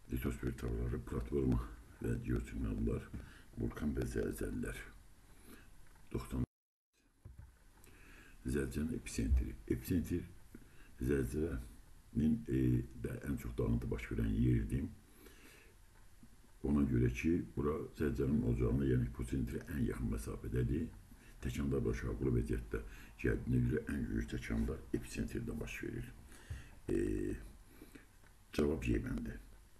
Litosfer tavırları, platforma və geotermallar, vulkan və zəlzələlər. 90 zəlzələnin epicentri. Epicentr zəlzələnin ən çox dağıntı baş verən yerdir. Ona görə ki, bura zəlzələnin olacağına, yəni epicentri ən yaxın məsafədədir. Təkanlar aşağı vəziyyətdə gəldiyinə görə ən güclü təkanlar epicentrdə baş verir. Cavab yeməndi.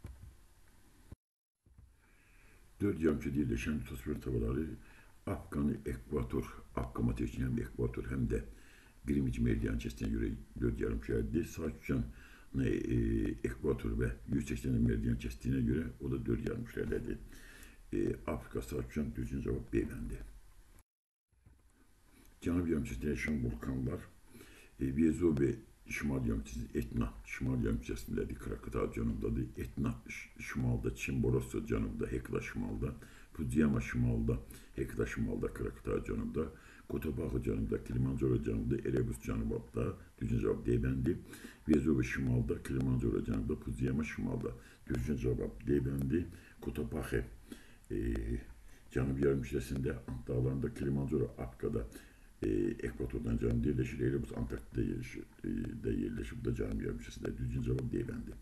4 yarımkürədə yerləşən litosfer tavaları Afqanı ekvator, Afqamatik həm ekvator, həm də Qrinviç meridian kəsdiyinə görə 4 yarımkürədir. Sakitcanı ekvator və 180 meridian kəsdiyinə görə o da 4 yarımkürədədir. Afrika Sakitcan düzgün cavab B bəndi. Cənub yarımkürəsində yaşayan vulkanlar Vezuvi şimal yarımkürəsində, Etna şimal yarımkürəsindədir, Krakatau cənubdadır, Etna şimalda, Chimborazo cənubda, Hekla şimalda, Fudziyama şimalda, Hekla şimalda, Krakatau cənubda, Cotopaxi cənubda, Kilimanjaro cənubda, Erebus cənubda, düzgün cavab D bəndi. Vezuvi şimalda, Kilimanjaro cənubda, Fudziyama şimalda, düzgün cavab D bəndi. Cotopaxi cənub yarımkürəsində, Ant dağlarında, Kilimanjaro Afrikada, ekvatordan cənubda yerləşir, Erebus Antarktida yerləşir, bu da cənub yarımkürəsində, düzgün cavab D bəndi.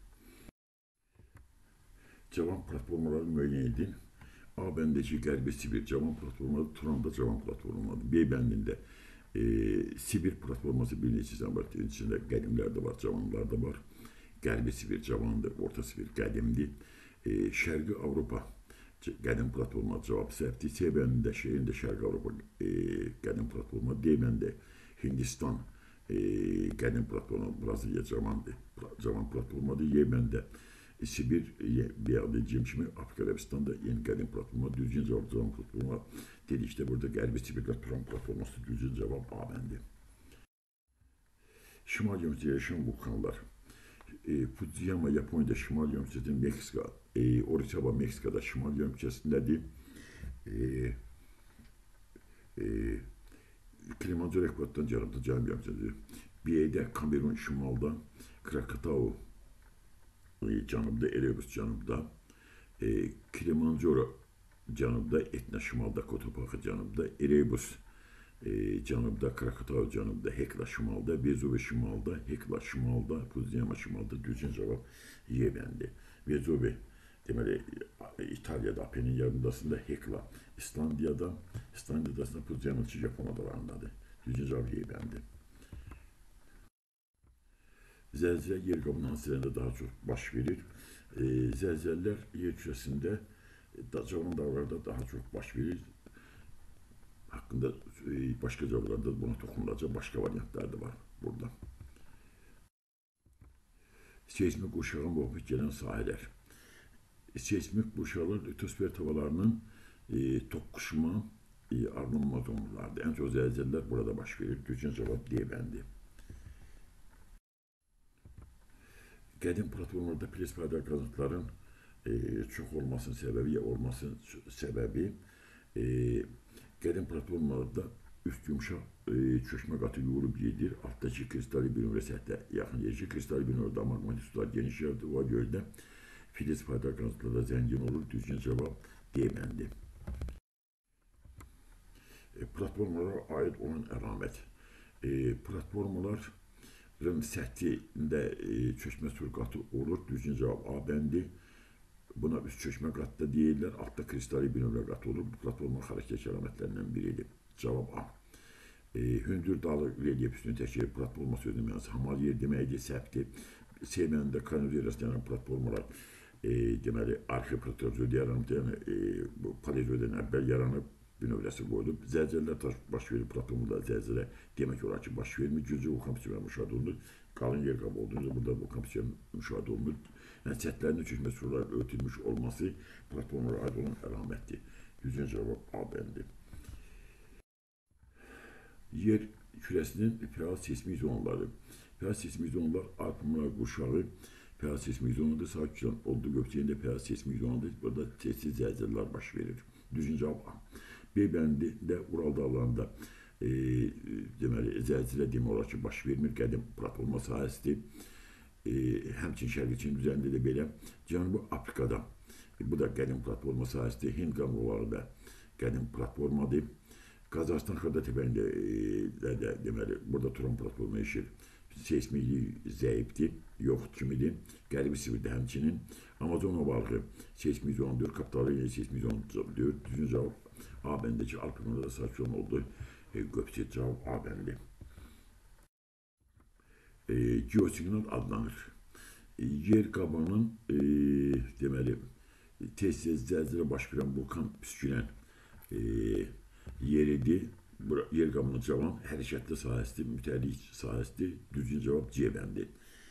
Cavan platformaları müəyyən edin. A bəndəki Qərbi Sibir cavan platformaları, Turanda cavan platformaları. B bəndində Sibir platforması bir neçəsən var, içində qədimlər də var, cavanlar da var. Qərbi Sibir cavandır, Orta Sibir qədimdir. Şərqi Avropa qədim platforma cavab səhvdir. C bəndində Şərqi Avropa qədim platforma. D bəndə Hindistan qədim platforma, Braziliya cavan platformadır. Y bəndə Sibir, deyəcəyim kimi Afrika Ərəbistan'da yeni qədim platforma, düzgün cavab cavan platforma dedikdə burada Qərbi Sibirdə Turan platforması düzgün cavab A bəndi. Şimal yarımkürəsində yaşayan vulkanlar. Fudziyama Yaponiyada, Şimal yarımkürəsində Meksika, Orizaba Meksikada şimal yarımkürəsindədir. Kilimanjaro ekvatordan cənubda, cənub yarımkürəsindədir. B-də Kamerun şimalda, Krakatau cənubda, Erebus cənubda, Kilimanjaro cənubda, Etna şimalda, Cotopaxi cənubda, Erebus cənubda, Krakatau cənubda, Hekla şimalda, Vezuvi şimalda, Hekla şimalda, Fudziyama şimalda, düzgün cavab Y bəndi. Vezuvi deməli İtaliyada, Apenin yarımadasında, Hekla İslandiyada, Fudziyama Japon adalarındadır. Düzgün cavab Y bəndi. Zəlzələ yer qabının hansılarında daha çox baş verir? Zəlzələlər yer kürəsində, cavan dağlarda daha çox baş verir. Haqqında başqa cavablarda buna toxunulacaq başqa variantlar da var burada. Seismik qurşağın müvafiq gələn sahələr. Seismik qurşaqlar litosfer tavalarının toqquşma arınma zonalarıdır. Ən çox zəlzələlər burada baş verir. Düzgün cavab D bəndi. Qədim platformlarda plespada qazıntıların çox olmasının səbəbi, ya olmasının səbəbi qədim platformalarda üst yumşaq çökmə qatı yoğurub gedir. Altdakı kristali bünövrə səthə yaxın yerləşir. Kristali bünövrədə maqmatik sular geniş yaradır. O görə də plespada qazıntılarda zəngin olur. Düzgün cavab D bəndi. Platformalara aid olan əlamət. Platformaların səthində çökmə sürqatı olur. Düzgün cavab A bəndi. Buna üst çökmə qatı da deyirlər. Altda kristali bünövrə qatı olur. Bu platforma xarakter əlamətlərindən biridir. Cavab A. Hündür dağlı relyef üstünü təşkil platforma sözünün mənası hamal yer deməkdir, səhvdir. C bəndində konozeriyası yanan platformalar deməli arxiplatozod yaranıb, yəni bu paleozodan əvvəl yaranıb, bünövrəsi qoyulub. Zəlzələlər baş verir platformada, zəlzələ demək olar ki, baş vermir. Güclü vulkan püskürmələri müşahidə olunur. Qalın yer qabı olduğunca burada vulkan püskürmələri müşahidə olunur. Yəni səthlərinin çökmə sularla örtülmüş olması platformlara aid olan əlamətdir. Düzgün cavab A bəndi. Yer kürəsinin fəal seismik zonaları. Fəal seismik zonalar Alplar qurşağı fəal seismik zonadır. Sakitcan olduğu göbçəyində fəal seismik zonadır. Burada tez-tez zəlzələlər baş verir. Düzgün cavab A. B bəndində Ural dağlarında deməli zəlzələ demək olar ki, baş vermir. Qədim platforma sahəsidir. həmçinin Şərqi Çin üzərində də belə Cənubi Afrikada bu da qədim platforma sahəsidir. Hind qamuları da qədim platformadır. Qazaxıstan xırda təpəyində də deməli burada Turan platforma işir. Seysmikliyi zəifdir, yoxdur kimidir. Qərbi Sibirdə həmçinin Amazon ovalığı seysmik 14, Kapitalı 814, düzgün cavab A bəndəki Alpinada da sakyon oldu. Göpçe cavab A bəndi. Geosignal adlanır. Yer qabının deməli tez-tez zəlzələ baş verən vulkan püskürən yeridir. Yer qabının cavab hərəkətli sahəsidir, mütəllik sahəsidir. Düzgün cavab C bəndi.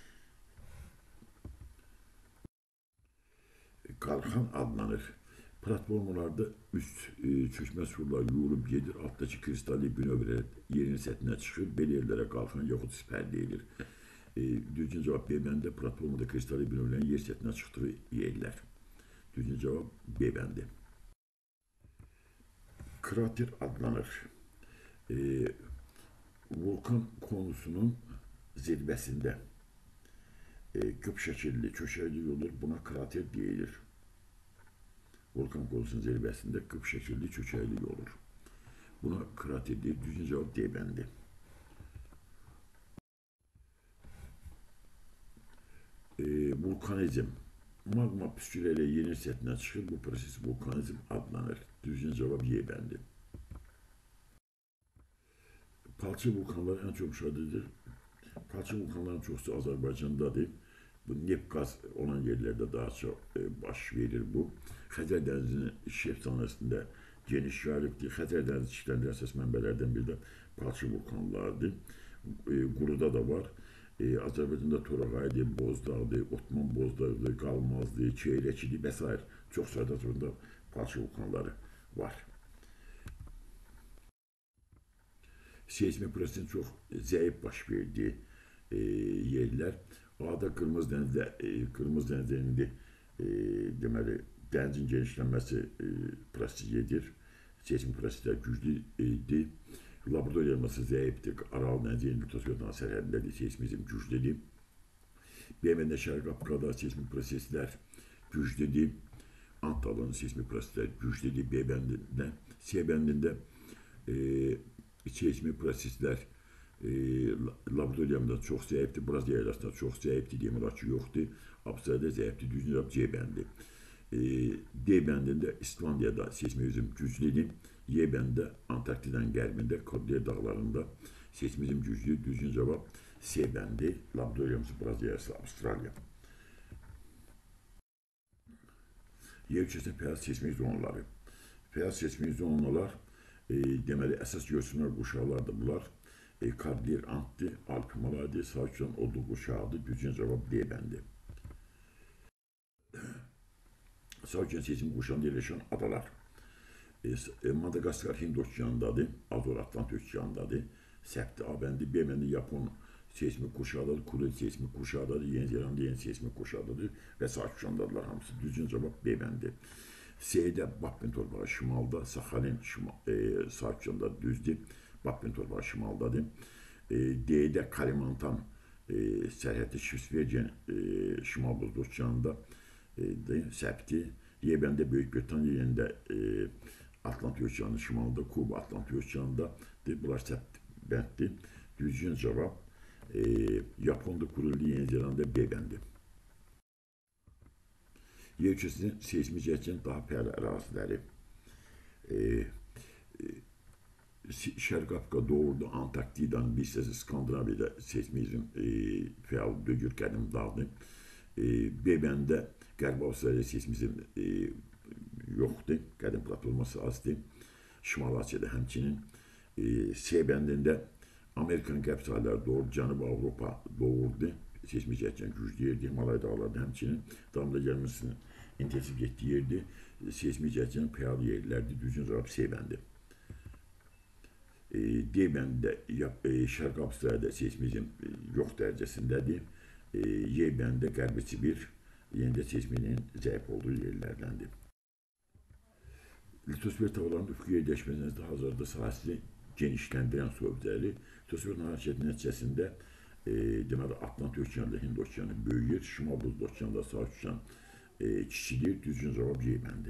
Qalxan adlanır. Platformalarda üst çökmə surlar yuyulub gedir, altdakı kristalli bünövrələr yerin səthinə çıxır, belə yerlərə qalxan yaxud sipər deyilir. Düzgün cavab B bəndə platformada kristalli bünövrələrin yer səthinə çıxdığı yerlər. Düzgün cavab B bəndi. Krater adlanır. Vulkan konusunun zirvəsində küp şəkilli, köşəkli olur, buna krater deyilir. Vulkan konusunun zirvəsində küp şəkilli, köşəkli olur. Buna krater deyil, düzgün cavab D bəndi. Vulkanizm. Magma püskürələ yerin səthinə çıxır, bu proses vulkanizm adlanır. Düzgün cavab Y bəndi. Palçı vulkanları ən çox müşahidədir. Palçı vulkanların çoxsu Azərbaycandadır. Bu neft qaz olan yerlərdə daha çox baş verir bu. Xəzər dənizinin şef sahəsində geniş yayılıbdır. Xəzər dənizi çiftlərinin əsas mənbələrdən biri də palçı vulkanlarıdır. Quruda da var. Azərbaycanda Torağaydır, Bozdağdır, Otman Bozdağdır, Qalmazdır, Çeyrəkidir və s. Çox sayda turunda palçı vulkanları var. Seysmik prosesin çox zəif baş verdiyi yerlər. Ada Qırmızı dənizlərində deməli dənizin genişlənməsi prosesi gedir. Seysmik proseslər güclüdür. Labrador yarımadası zəifdir. Aral dənizi litosferin sərhədindədir. Seysmizm güclüdür. B bəndə Şərqi Afrikada seysmik proseslər güclüdür. Antalya'nın seysmik proseslər güclüdür. B bəndində, C bəndində seysmik proseslər Labrador yarımadasında çox zəifdir. Braziliya arasında çox zəifdir. Demək olar ki, yoxdur. Avstraliyada zəifdir. Düzgün cavab C bəndi. D bəndində İslandiyada seysmizm güclüdür. Y bəndə Antarktidanın qərbində Kodler dağlarında seysmizm güclüdür. Düzgün cavab C bəndi. Labrador yarımadası, Braziliya arası, Avstraliya. Yer ölçüsündə fəal seysmik zonaları. Fəal seysmik zonalar deməli əsas görsünlər quşaqlardır bunlar. Kodler Antdır, Alp Himalaya'dır, Sakyon Odlu quşağıdır. Düzgün cavab D bəndi. Sakyon seysmik quşağında yerləşən adalar. Madagaskar Hind okeanındadır, Azor Atlant okeanındadır. Səbti A bəndi, B bəndi Yapon seysmik quşağıdır, Kuril seysmik quşağıdır, Yeni Zelanda yeni seysmik quşağıdır və Sakiyondadırlar hamısı. Düzgün cavab B bəndi. C'də Bakpin torpağı şimalda, Sakhalin Sakiyonda düzdür, Bakpin torpağı şimaldadır. D'də Kalimantan sərhəddi Şvitsbergen şimal buzlu okeanındadır, səbti. Y bəndə Böyük Britaniya yerində Atlantik okeanının şimalında, Kuba Atlantik okeanındadır. Bunlar səbt bənddir. Düzgün cavab Japonda, Kurili, Yeni Zelanda B bəndi. Yer ölçüsünün seysmik cəhətdən daha fəal əraziləri. Şərqi Afrika doğruda Antarktidanın bir hissəsi Skandinaviyada seysmizm fəal dögür qədim dağdır. B bəndə Qərbi Avstraliya seysmizm yoxdur, qədim platforması azdır. Şimal Asiyada həmçinin. C bəndində Amerikanın qərb sahələri doğru, Cənubi Avropa doğrudur. Seysmik cəhətdən güclü yerdir, Himalay dağlarda həmçinin. Damla gəlməsinin intensiv getdiyi yerdir. Seysmik cəhətdən fəal yerlərdir. Düzgün cavab C bəndi. D bəndində Şərqi Avstraliyada seysmizm yox dərəcəsindədir. Y bəndində Qərbi Sibir yenə də seysminin zəif olduğu yerlərdəndir. Litosfer tağlarının üfüqi yerləşməsində hazırda sahəsini genişləndirən su obyektləri litosferin hərəkəti nəticəsində deməli Atlant okeanında Hind okeanı böyüyür, Şimal Buzlu okeanında Sakit okean kiçilir. Düzgün cavab C bəndi.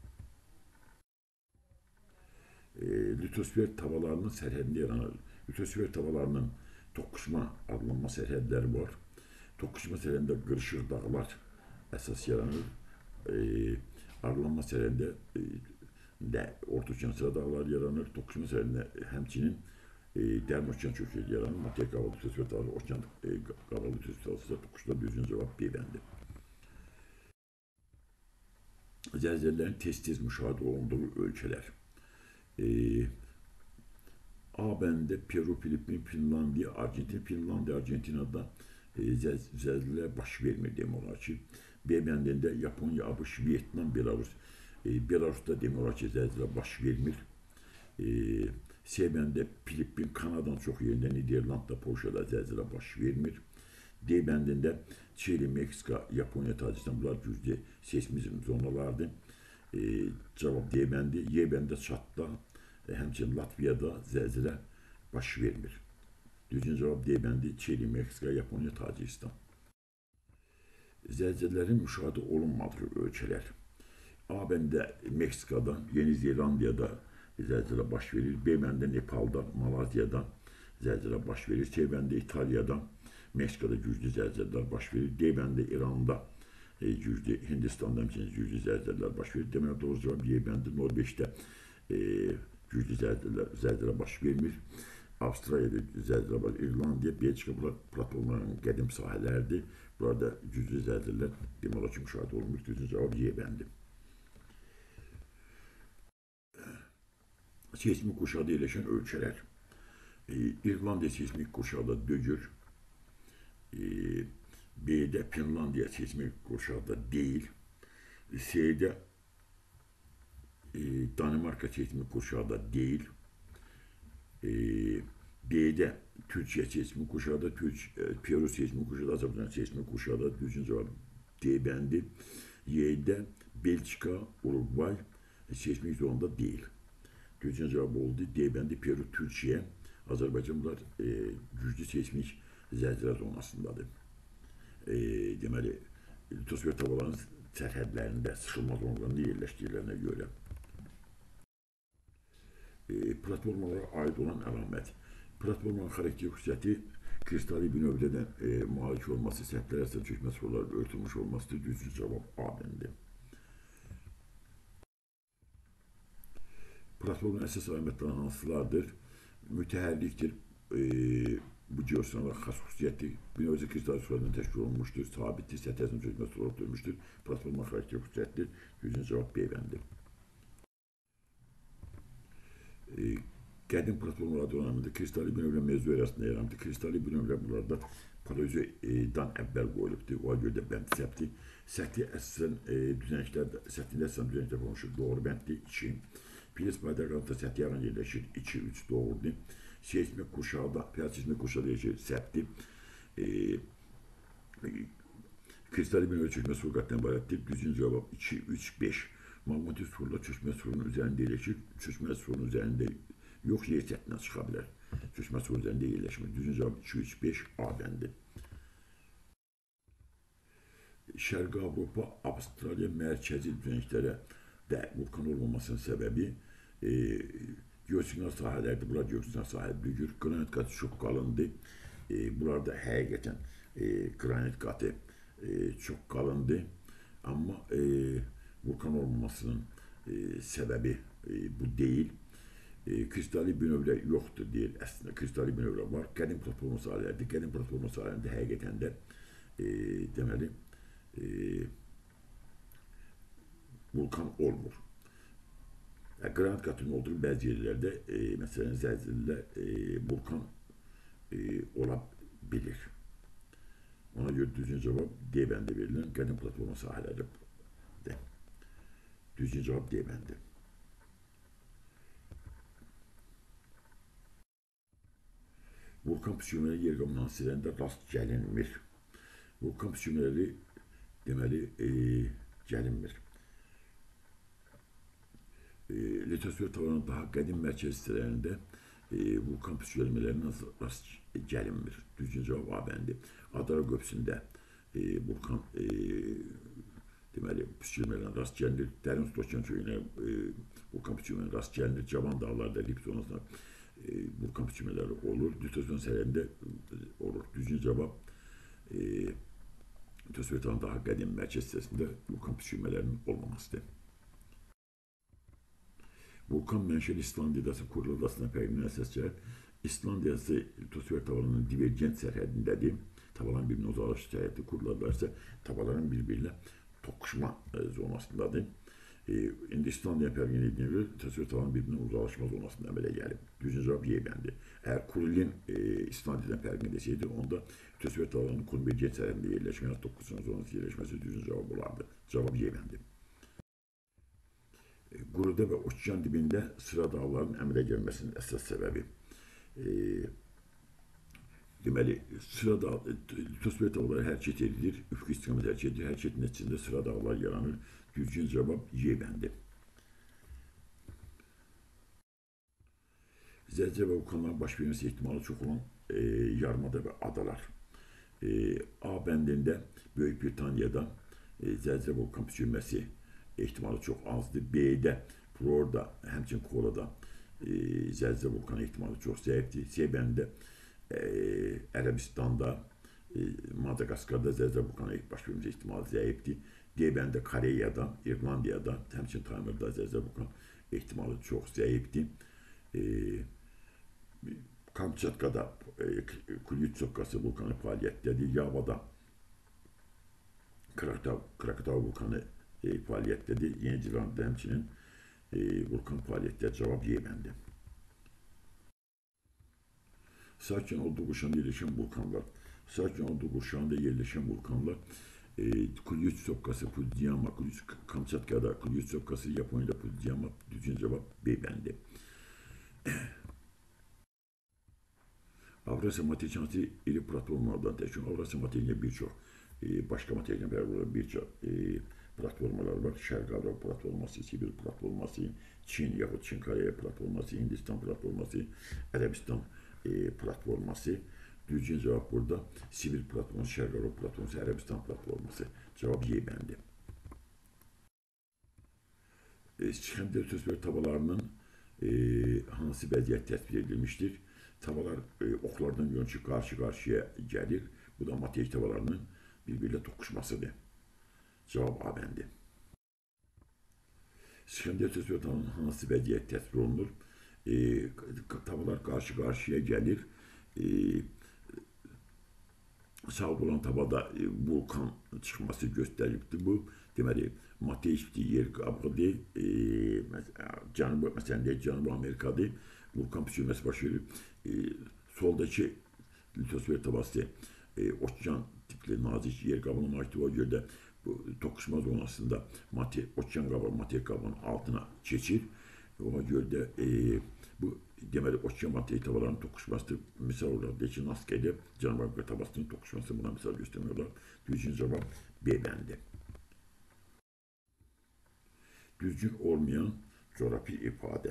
Litosfer tavalarının sərhədində yaranır. Litosfer tavalarının toqquşma adlanma sərhədləri var. Toqquşma sərhədində qırışıq dağlar əsas yaranır. Arılanma sərhədində də Orta Okeansıra dağlar yaranır. Toqquşma sərhədində həmçinin dərin okean çökəyi yaranır. Materik qaralı litosfer tavalı, okean qaralı litosfer tavalı toqquşda düzgün cavab B bəndi. Zəlzələlərin tez-tez müşahidə olunduğu ölkələr. A bəndə Peru, Filipin, Finlandiya, Argentin. Finlandiya, Argentinada zəlzələ baş vermir demək olar ki. B bəndində Yaponiya, ABŞ, Vyetnam, Belarus. Belarusda demək olar ki, zəlzələ baş vermir. C bəndə Filipin, Kanadanın çox yerində, Niderlandda, Polşada zəlzələ baş vermir. D bəndində Çili, Meksika, Yaponiya, Tacikistan, bunlar güclü seismizm zonalardır. Cavab D bəndi. Y bəndə Çadda, həmçinin Latviyada zəlzələ baş vermir. Düzgün cavab D bəndi. Çili, Meksika, Yaponiya, Tacikistan. Zəlzələlərin müşahidə olunmadığı ölkələr. A bəndə Meksikada, Yeni Zelandiyada zəlzələ baş verir. B bəndə Nepalda, Malayziyada zəlzələ baş verir. C bəndə İtaliyada, Meksikada güclü zəlzələlər baş verir. D bəndə İranda güclü, Hindistan'da həmçinin güclü zəlzələlər baş verir. Deməli doğru cavab Y bəndi. Norveçdə güclü zəlzələ baş vermir. Avstraliyada zəlzələ baş verir. İrlandiya, Belçika, bunlar platonların qədim sahələrdir. Burada güclü zəlzələlər demək olar ki, müşahidə olunmur. Düzgün cavab Y bəndi. Seismik qurşaqda yerləşən ölkələr. İrlandiya seismik qurşaqda dögür. B'de Finlandiya seismik qurşaqda deyil. C'də Danimarka seismik qurşaqda deyil. D'də Türkiyə seismik qurşaqda, Peru seismik qurşaqda, Azərbaycan seismik qurşaqda. Düzgün cavab D bəndi. Y'də Belçika, Uruguay seismik zonunda deyil. Düzgün cavab oldu. D bəndi Peru, Türkiyə, Azərbaycan bunlar güclü seismik zəlzələ zonasındadır. Deməli, litosfer tavalarının sərhədlərində sıxılma zonalarında yerləşdiklərinə görə. Platformalara aid olan əlamət. Platformanın xarakter xüsusiyyəti kristali bir növbədən mühalik olması, səthlər əsas çökmə sularla örtülmüş olmasıdır. Düzgün cavab A bəndi. Platformanın əsas əlamətləri hansılardır? Mütəhərrikdir. Bu geosiyonlar xas xüsusiyyəti binövəcə kristal sulardan təşkil olunmuşdur, sabitdir, səthəsinin çökmə suları örtülmüşdür. Platformanın xarakter xüsusiyyətidir. Düzgün cavab B bəndi. Qədim platformalar dövründə kristali binövlə mövzu arasında yaranmışdır. Kristali binövlər bunlarda paleozodan əvvəl qoyulubdur. O görə də bənd səbti. Səthi əsasən düzənliklər, səthində əsasən düzənliklər olmuşdur. Doğru bənddir 2. Pilis baydaqlarında səthi yaran yerləşir 2-3 doğrudur. Seismik qurşaqda, seismik qurşaqda yerləşir səbti. Kristali binövlə çökmə su qatından ibarətdir. Düzgün cavab 2-3-5. Maqmatik surla çökmə surunun üzərində yerləşir. Çökmə surunun üzərində yox, yer səthindən çıxa bilər. Çökmə surunun üzərində yerləşmir. Düzgün cavab 2-3-5 A bəndi. Şərqi Avropa, Avstraliya mərkəzi düzənliklərə də vulkan olmamasının səbəbi geosignal sahələrdir. Bunlar geosignal sahədir. Qranit qatı çox qalındır. Bunlarda həqiqətən qranit qatı çox qalındır. Amma vulkan olmamasının səbəbi bu deyil. Kristali binövlər yoxdur deyil. Əslində kristali binövlər var. Qədim platforma sahələrdir. Qədim platforma sahələrində həqiqətən də deməli vulkan olmur. Qranit qatının olduğu bəzi yerlərdə məsələn zəlzələlər vulkan ola bilir. Ona görə düzgün cavab D bəndə verilən qədim platforma sahələrdir. Düzgün cavab D bəndi. Vulkan püskürmələri yer qapının hadisələrində rast gəlinmir. Vulkan püskürmələri deməli gəlinmir. Litosfer tavalarının daha qədim mərkəz hissələrində vulkan püskürülmelerine rast gelinmir. Düzgün cevap A bəndi. Adara Qöpsündə vulkan deməli püskürmələrine rast gəlinir. Dərin su okean köyünə vulkan püskürmələrine rast gəlinir. Cavan dağlarda lift zonasında vulkan püskürmələri olur. Lütözön sərhədində olur. Düzgün cevap Lütosvetanın daha qədim mərkəz hissəsində vulkan püskürmələrinin olmamasıdır. Vulkan mənşəli İslandiyası Kuril adasına fərqinə əsas gəlir. İslandiyası Lütosfer tavalarının divergent sərhədindədir. Tavaların birbirine uzaqlaşıq sərhədi Kuril adaları tavalarının birbiriyle toqquşma zonasındadır. İndi İslandiya fərqinə edildiğine göre Lütosfer tavalarının birbirine uzaqlaşma zonasında əmələ gəlib. Düzgün cevap Y bəndi. Eğer Kuril'in İslandiyadan fərqinə deseydi, onda Lütosfer tavalarının konvergent sərhədində yerləşmə, toqquşma zonası yerləşməsi düzgün cevap olardı. Cevap Y bəndi. Quruda və okean dibində sıra dağların əmələ gəlməsinin əsas səbəbi. Deməli, sıra dağ, litosfer dağları hərəkət edilir, üfq istiqamət hərəkət edilir, hərəkətin nəticəsində sıra dağlar yaranır. Düzgün cavab Y bəndi. Zəlzələ və vulkanların baş verməsi ehtimalı çox olan yarımada və adalar. A bəndində Böyük Britaniyada zəlzələ vulkan püskürməsi ehtimalı çox azdır. B'də Florida, həmçinin Kolada zəlzələ vulkanı ehtimalı çox zəifdir. C bəndində Ərəbistanda, Madagaskarda zəlzələ vulkanı baş verməsi ehtimalı zəifdir. D bəndində Koreyada, İrlandiyada, həmçinin Taylandda zəlzələ vulkanı ehtimalı çox zəifdir. Kamçatkada Kulyutsovkası vulkanı fəaliyyətdədir. Yavada Krakatau vulkanı fəaliyyətdədir. Yeni Zelandiyada həmçinin vulkan fəaliyyətdə cavab Y bəndi. Sakin olduğu qurşağında yerləşən vulkanlar. Sakin olduğu qurşağında yerləşən vulkanlar Kulyutsovkası, Fudziyama, Kamçatkada Kulyutsovkası, Yaponya'da Fudziyama, düzgün cevap B bəndi. Avrasya materikansı iri platformlardan təşkil. Avrasya materikanı birçok başka materyalden beraber birçok platformalar var. Şərq Avropa platforması, Sibir platforması, Çin yaxud Çin-Koreya platforması, Hindistan platforması, Ərəbistan platforması. Düzgün cevap burada Sibir platforması, Şərq Avropa platforması, Ərəbistan platforması. Cevap Y bəndi. Şəmdər Lütosfer tavalarının hansı vəziyyət təsvir edilmiştir? Tavalar oklardan yönçü karşı-karşıya gəlir. Bu da materyal tavalarının birbiriyle toqquşmasıdır. Cevap A bəndi. Şəmdər Lütosfer tavalarının hansı vəziyyət təsvir olunur? Tavalar karşı-karşıya gəlir. Sağ olan tavada vulkan çıxması göstərilibdir bu. Deməli, mateistik yer qabıdır. Məsələn, Cənubi Amerika'da vulkan püskürməsi baş verir. Soldakı litosfer tabası okean tipli nazik yer qabına malikdir. O görə də bu toqquşma zonasında okean qabı, materyal qabının altına keçir. Ona görə də bu deməli okean materyal tavalarının toqquşması misal olaraq deyək ki, Naskədə Cənubi Amerika tabasının toqquşması buna misal göstərmiyorlar. Düzgün cavab B bəndi. Düzgün olmayan coğrafi ifadə.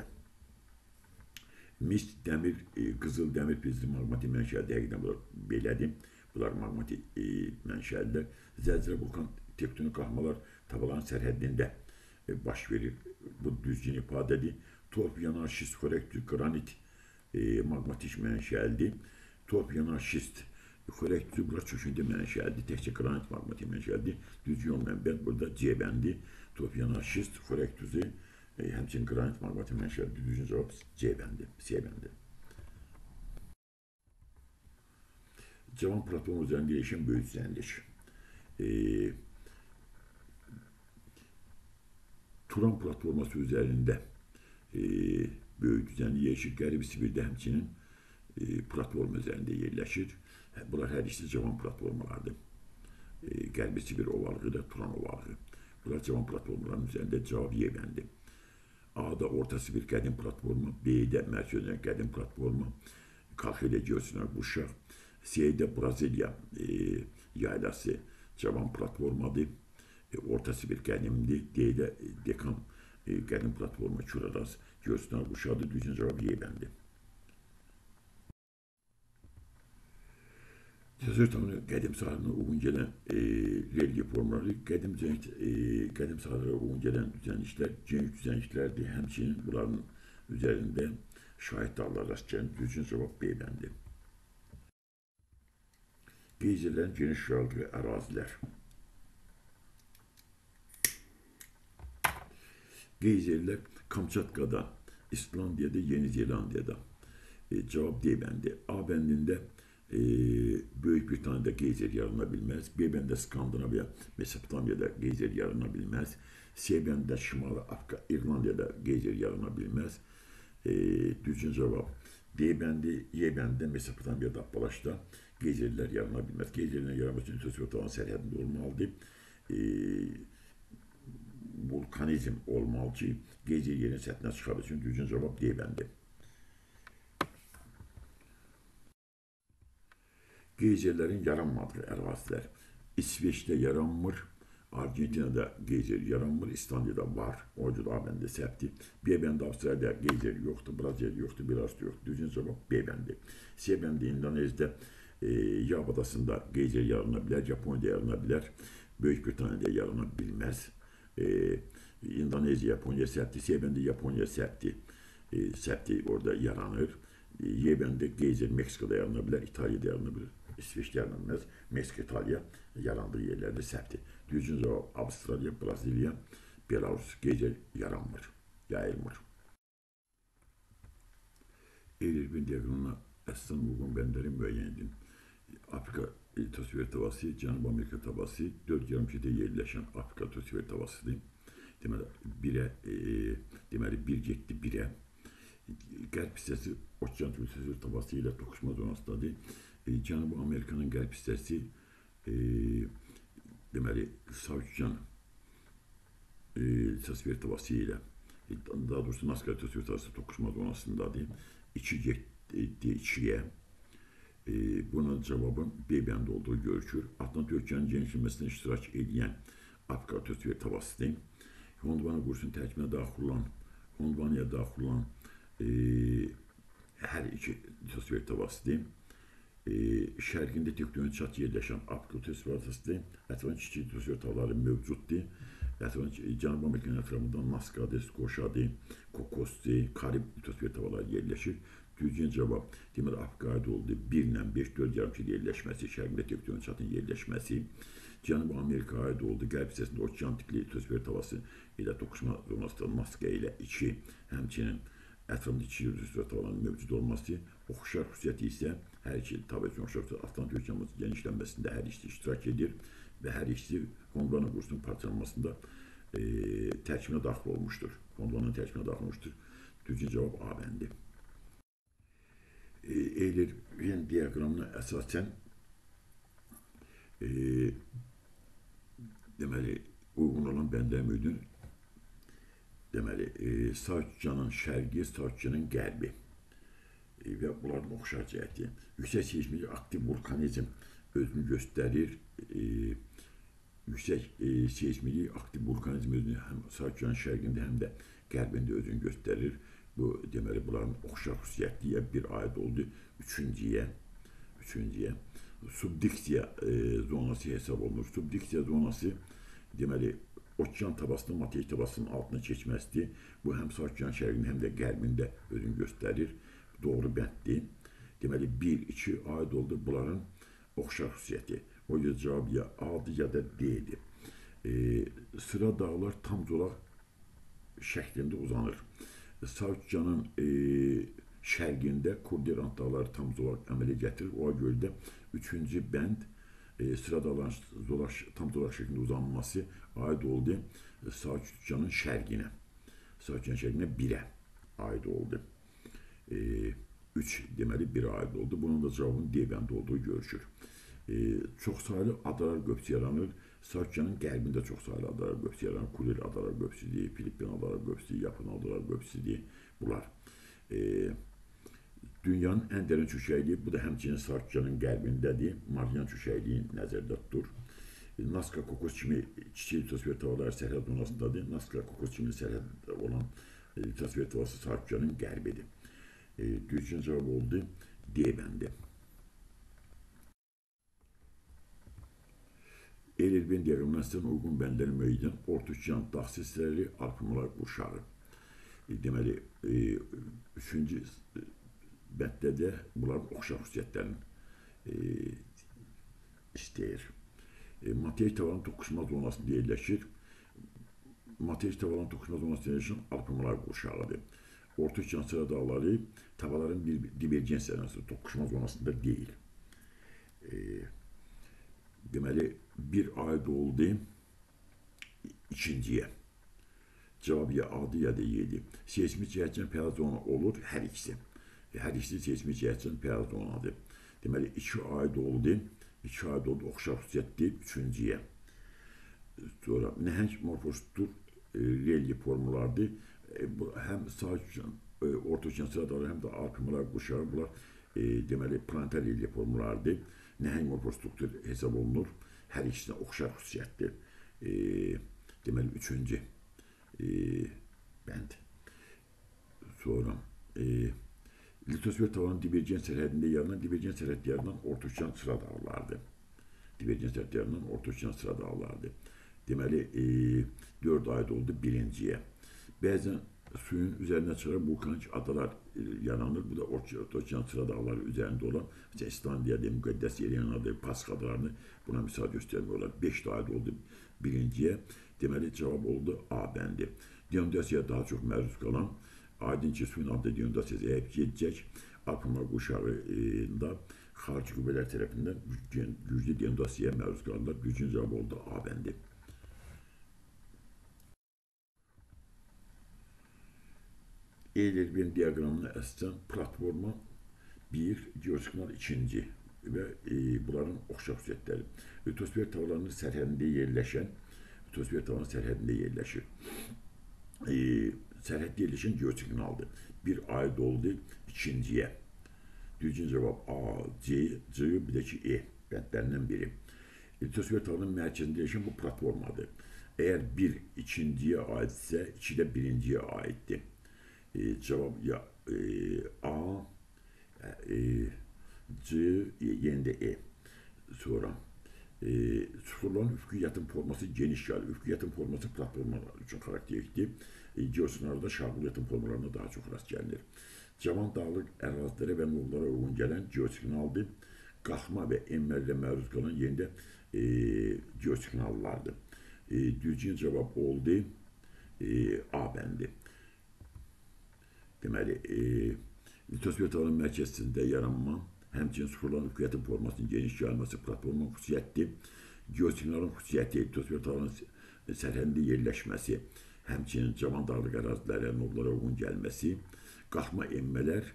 Mis, dəmir, qızıl dəmir prizli maqmatik mənşəli həqiqdən bunlar belədir. Bunlar maqmatik mənşəlidir. Zəlzələ vulkan tektonik qalxmalar tavaların sərhəddində baş verir. Bu düzgün ifadədir. Torf, yanar, şist, korektür, granit maqmatik mənşəlidir. Torf, yanar, şist, korektür, bunlar çöküntü mənşəlidir. Təkcə granit maqmatik mənşəlidir. Düzgün olmayan bənd burada C bəndi. Torf, yanar, şist, korektür, həmçinin granit maqmatik mənşəlidir. Düzgün cavab C bəndi, C bəndi. Cavan platform üzərində yerləşən böyük düzənlik. Turan platforması üzərində böyük düzənlik yerləşir. Qərbi Sibirdə həmçinin platform üzərində yerləşir. Bunlar hər ikisi cavan platformalardır. Qərbi Sibir ovalığı da Turan ovalığı. Bunlar cavan platformaların üzərində cavab Y bəndi. A'da Orta Sibir qədim platformu, B'də Mərkəzdən qədim platformu, Kalxedə Geosinav quşaq, C'də Braziliya yaylası cavan platformadır, Orta Sibir qədimdir, D'də Dekan qədim platformu, Küraraz Geosinav quşaqdır, düzgün cavab Y bəndi. Təsvir tamamı qədim sahalarına uyğun gələn relief formları, qədim sahalara uyğun gələn düzənliklər, geniş düzənliklərdir. Həmçinin bunların üzərində şahid dağlar rast gələn düzgün cavab B bəndi. Geyzerlərin geniş yayıldığı ərazilər. Geyzerlər Kamçatka'da, İslandiya'da, Yeni Zelandiya'da. Cevap D bəndi. A bəndində Büyük Britanya'da geyzer yaranabilmez. B bəndə Skandinaviya, Mesopotamiya'da geyzer yaranabilmez. C bəndə Şimali Afrika, İrlandiya'da geyzer yaranabilmez. Düzgün cevap D bəndi. Y bəndə Mesopotamiya'da, Balaş'da geyzerlər yaranabilmez. Geyzerlərin yaranması için sosyotoğun sərhədində olmalıdır. Vulkanizm olmalı ki, geyzer yerin səthinə çıxabilsin. Düzgün cevap D bəndi. Geyzerlərin yaranmadığı ərazilər. İsveçdə yaranmır, Argentinada geyzer yaranmır, İslandiyada var. O cür A bəndi səhvdir. B bəndi Avstraliyada geyzer yoxdur, Braziliyada yoxdur, Belarusda yoxdur. Düzgün cavab B bəndi. C bəndi İndoneziyada, Yava adasında geyzer yarana bilər, Japoniyada yarana bilər, Böyük Britanya'da yarana bilməz. İndoneziya, Yaponiya səhvdir. C bəndi Yaponiya səhvdir. Səhvdir orada yaranır. Y bəndə geyzer Meksikada yarana bilər, İtalya'da yarana bilər. İsveç'te yaranmaz. Meksika, İtalya yarandığı yerlerde səhvdir. Düzgün cevap Avustralya, Brezilya, Belarus geyzer yaranmır, yayılmır. Eğer bir diagramına əsasdan uyğun bəndləri müəyyən edin. Afrika atmosfer tavası, Cənubi Amerika tavası, 4 yarımçədə yerləşən Afrika atmosfer tavasıdır. Deməli, 1 getdi 1'ə. Qərb hissəsi Okean atmosfer tavası ilə toqquşma zonasındadır. Cənubi Amerikanın qərb hissəsi deməli Savçcan atmosfer tavası ilə, daha doğrusu Nazca atmosfer tavası toqquşma zonasındadır. 2 getdi 2'ye. Bunun cevabı B bəndi olduğu görüşür. Atlantik Okeanın genişləməsində iştirak edən Afrika atmosfer tavasıdır. Gondwana qurusunun tərkibinə daxil olan, Gondwanaya daxil olan hər iki atmosfer tavasıdır. Şərqində tektonik çat yerləşən Afrika atmosfer tavasıdır. Ətrafında kiçik atmosfer tavaları mövcuddur. Cənubi Amerikanın ətrafında Nazcadır, Scotiadır, Cocosdur, Karib atmosfer tavaları yerləşir. Düzgün cavab deməli Afrika aid oldu 1 ilə 5, 4 yarımçədə yerləşməsi, şərqində tektonik çatın yerləşməsi. Cənubi Amerika aid oldu qərb hissəsində okean tipli atmosfer tavası ilə toqquşma zonasında Nazca ilə 2, həmçinin ətrafında kiçik atmosfer tavalarının mövcud olması. Oxşar xüsusiyyəti isə hər iki tabi üçün oxşar Atlantik Okeanın genişlənməsində hər ikisi iştirak edir və hər ikisi Gondwana qurusunun parçalanmasında tərkibinə daxil olmuşdur. Gondwananın tərkibinə daxil olmuşdur. Düzgün cavab A bəndi. Eylir'in diagramına əsasən deməli uyğun olan bəndlər müdür. Deməli Savçcanın şərqi, Savçcanın qərbi və bunların oxşar cəhəti. Yüksək seysmik aktiv vulkanizm özünü göstərir. Yüksək seysmik aktiv vulkanizm özünü həm Savçcanın şərqində, həm də qərbində özünü göstərir. Bu deməli bunların oxşar xüsusiyyətliyə bir aid oldu. Üçüncüyə. Subdiksiya zonası hesab olunur. Subdiksiya zonası deməli okean tabasının materik tabasının altına keçməsidir. Bu həm Savçcan şərqində, həm də qərbində özünü göstərir. Doğru bənddir. Deməli 1, 2 aid oldu bunların oxşar xüsusiyyəti. O yüzden cevap ya A'dır ya da D'dir. Sıra dağlar tam zolaq şəklində uzanır. Savçcanın şərqində Kurdiran dağları tam zolaq əmələ gətirir. O görə də 3-cü bənd sıra dağların tam zolaq şəklində uzanması aid oldu Savçcanın şərqinə. Savçcanın şərqinə 1'ə aid oldu. 3 deməli 1'ə aid oldu. Bunun da cavabının D bəndi olduğu görüşür. Çox sayılı adalar qövsü yaranır. Savçcanın qərbində çox sayılı adalar qövsü yaranır. Kuril adalar qövsüdür, Filippin adalar qövsüdür, Yapon adalar qövsüdür. Bunlar. Dünyanın ən dərin çökəkliyi, bu da həmçinin Savçcanın qərbindədir. Marian çökəkliyi nəzərdə tutulur. Nazca, Cocos kimi kiçik litosfer tavalar sərhəd zonasındadır. Nazca, Cocos kimi sərhəd olan litosfer tavası Savçcanın qərbidir. Düzgün cavab oldu D bəndi. Eylül diaqramlarına uyğun bəndlərin müəyyən ortaçyan dağ sistemləri, Alpımlar qurşağı. Deməli, üçüncü bənddə də bunların oxşar xüsusiyyətlərini istəyir. Materik tavanın toqquşma zonasında yerləşir. Materik tavanın toqquşma zonasında yerləşən Alpımlar qurşağıdır. Ortaçyan sıra dağları tavaların bir divergensiyası, toqquşma zonasında deyil. Deməli, bir aid oldu ikinciyə. Cavab ya A-dır ya da Y-dir. Seismik cəhətdən piyada zona olur hər ikisi. Hər ikisi seismik cəhətdən piyada zonadır. Deməli, iki aid oldu oxşar xüsusiyyətdir üçüncüyə. Sonra nəhəng morfostruktur relyef formulardır. Həm ortaçyan sıra dağları, həm də Alpımlar qurşağı bunlar deməli planetar relyef formulardır. Nəhəng morfostruktur hesab olunur. Hər ikisinə oxşar xüsusiyyətdir. Deməli, üçüncü bənd. Sonra litosfer tavanın divergent sərhədində yaranan divergent sərhəddə yaranan ortaçyan sıra dağlardır. Divergent sərhəddə yaranan ortaçyan sıra dağlardır. Deməli, 4 aid oldu birinciyə. Bəzən suyun üzərinə çıxan vulkanik adalar yaranır. Bu da ortaçyan sıra dağları üzərində olan İslandiyada müqəddəs yerinin adı Pask adalarını buna misal göstərmiyorlar. 5 aid oldu birinciyə. Deməli, cavab oldu A bəndi. Deondasiyaya daha çox məruz qalan, aydın ki, suyun adı deondasiyası əyib gedəcək. Alpımlar qurşağında xarici qüvvələr tərəfindən güclü deondasiyaya məruz qalanlar. Düzgün cavab oldu A bəndi. Eylül diaqramına əsasən platforma 1, geosignal 2 və bunların oxşar xüsusiyyətləri. Litosfer tavalarının sərhədində yerləşən, litosfer tavanın sərhədində yerləşir. Sərhəddə yerləşən geosignaldır. Bir aid oldu ikinciyə. Düzgün cavab A, C, bir də ki E bəndlərindən biri. Litosfer tavanın mərkəzində yerləşən bu platformadır. Əgər bir ikinciyə aidsə, 2 də birinciyə aiddir. Cevap ya A, C, yenə də E. Sonra sıfırların üfqü yatım forması geniş gəlir. Üfqü yatım forması platformalar üçün xarakterikdir. Geosignalda şaqlı yatım formalarına daha çox rast gəlinir. Cavan dağlıq ərazilərə və nollara uyğun gələn geosignaldır. Qalxma və enmələrə məruz qalan yenə də geosignallardır. Düzgün cavab oldu A bəndi. Deməli, litosfer tavanın mərkəzində yaranma, həmçinin sıfırların üfqü yatım formasının geniş gəlməsi platformun xüsusiyyətdir. Geosignalın xüsusiyyəti, litosfer tavanın sərhədində yerləşməsi, həmçinin cavan dağlıq ərazilərə, nodlara uyğun gəlməsi, qalxma enmələr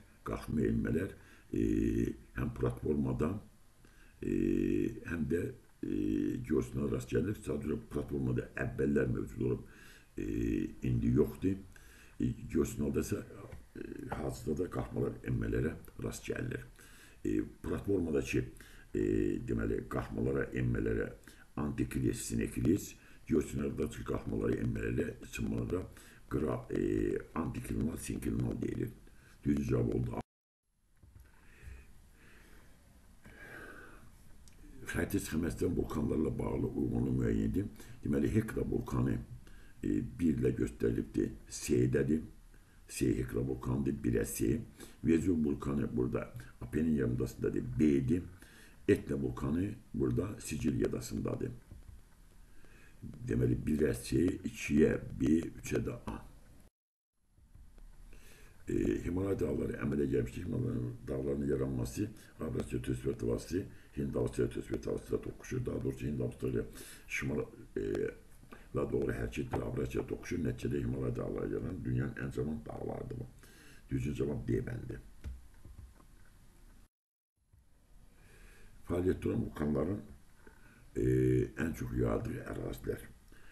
həm platformada, həm də geosignal rast gəlir. Sadəcə platformada əvvəllər mövcud olub, indi yoxdur. Geosignalda isə hazırda da qalxmalar enmələrə rast gəlinir. Platformadakı deməli qalxmalara, enmələrə antiklis, sineklis, geosignaldakı qalxmalara, enmələrə, sınmalara antiklinal, sinklinal deyilir. Düzgün cavab oldu. Xəritə sxemasından vulkanlarla bağlı uyğunluq müəyyəndir. Deməli, Hekla vulkanı 1 ilə göstərilibdir. C-dədir. C Hekla vulkanıdır, 1'ə C. Vezuv vulkanı burada Apennin yarımadasındadır, B'dir. Etna vulkanı burada Sicilyadasındadır. Deməli 1'ə C, 2'yə B, 3'ə də A. Himalaya dağları əmələ gəlmişdir. Himalaya dağlarının yaranması Avrasya litosfer tavası, Hind-Avstraliya litosfer tavası da toqquşur. Daha doğrusu Hind-Avstraliya şimala doğru hərəkət edir, Avrasya toqquşur. Nəticədə Himalaya dağları yaranan dünyanın ən cavan dağlarıdır bu. Düzgün cavab D bəndi. Fəaliyyət duran vulkanların ən çox yayıldığı ərazilər.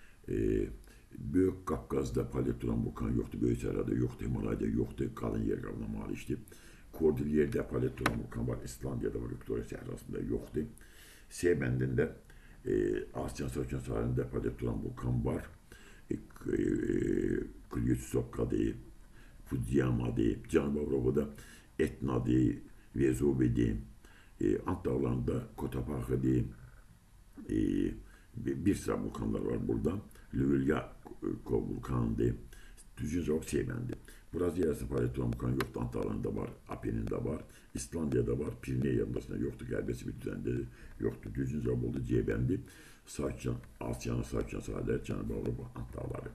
Böyük Qafqazda fəaliyyət duran vulkan yoxdur, Böyük Səhrada yoxdur, Himalayada yoxdur, qalın yer qabına malikdir. Kordiliyerdə fəaliyyət duran vulkan var, İslandiyada var, Viktoriya səhrasında yoxdur. C bəndində Asiyan Sökən sahilində fəaliyyət duran vulkan var. Klyuçsokkadır, Fudziyamadır, Cənubi Avropada Etnadır, Vezuvidir, Ant dağlarında Kotopaxıdır, bir sıra vulkanlar var burada. Lülyako vulkanı. Düzgün cevap Seymen'di. Brazilya'da faaliyet olan vulkan yoktu. Antalya'da var, Apennin'de var, İslandiya'da var, Piriney Yarımadası'nda yoktu. Gəlbəsi bir düzende yoktu. Düzgün cevap oldu Ceyben'di. Sakitcan, Asya'nın Sakitcan sahilleri, Cenab-ı Avrupa Antalya'ları.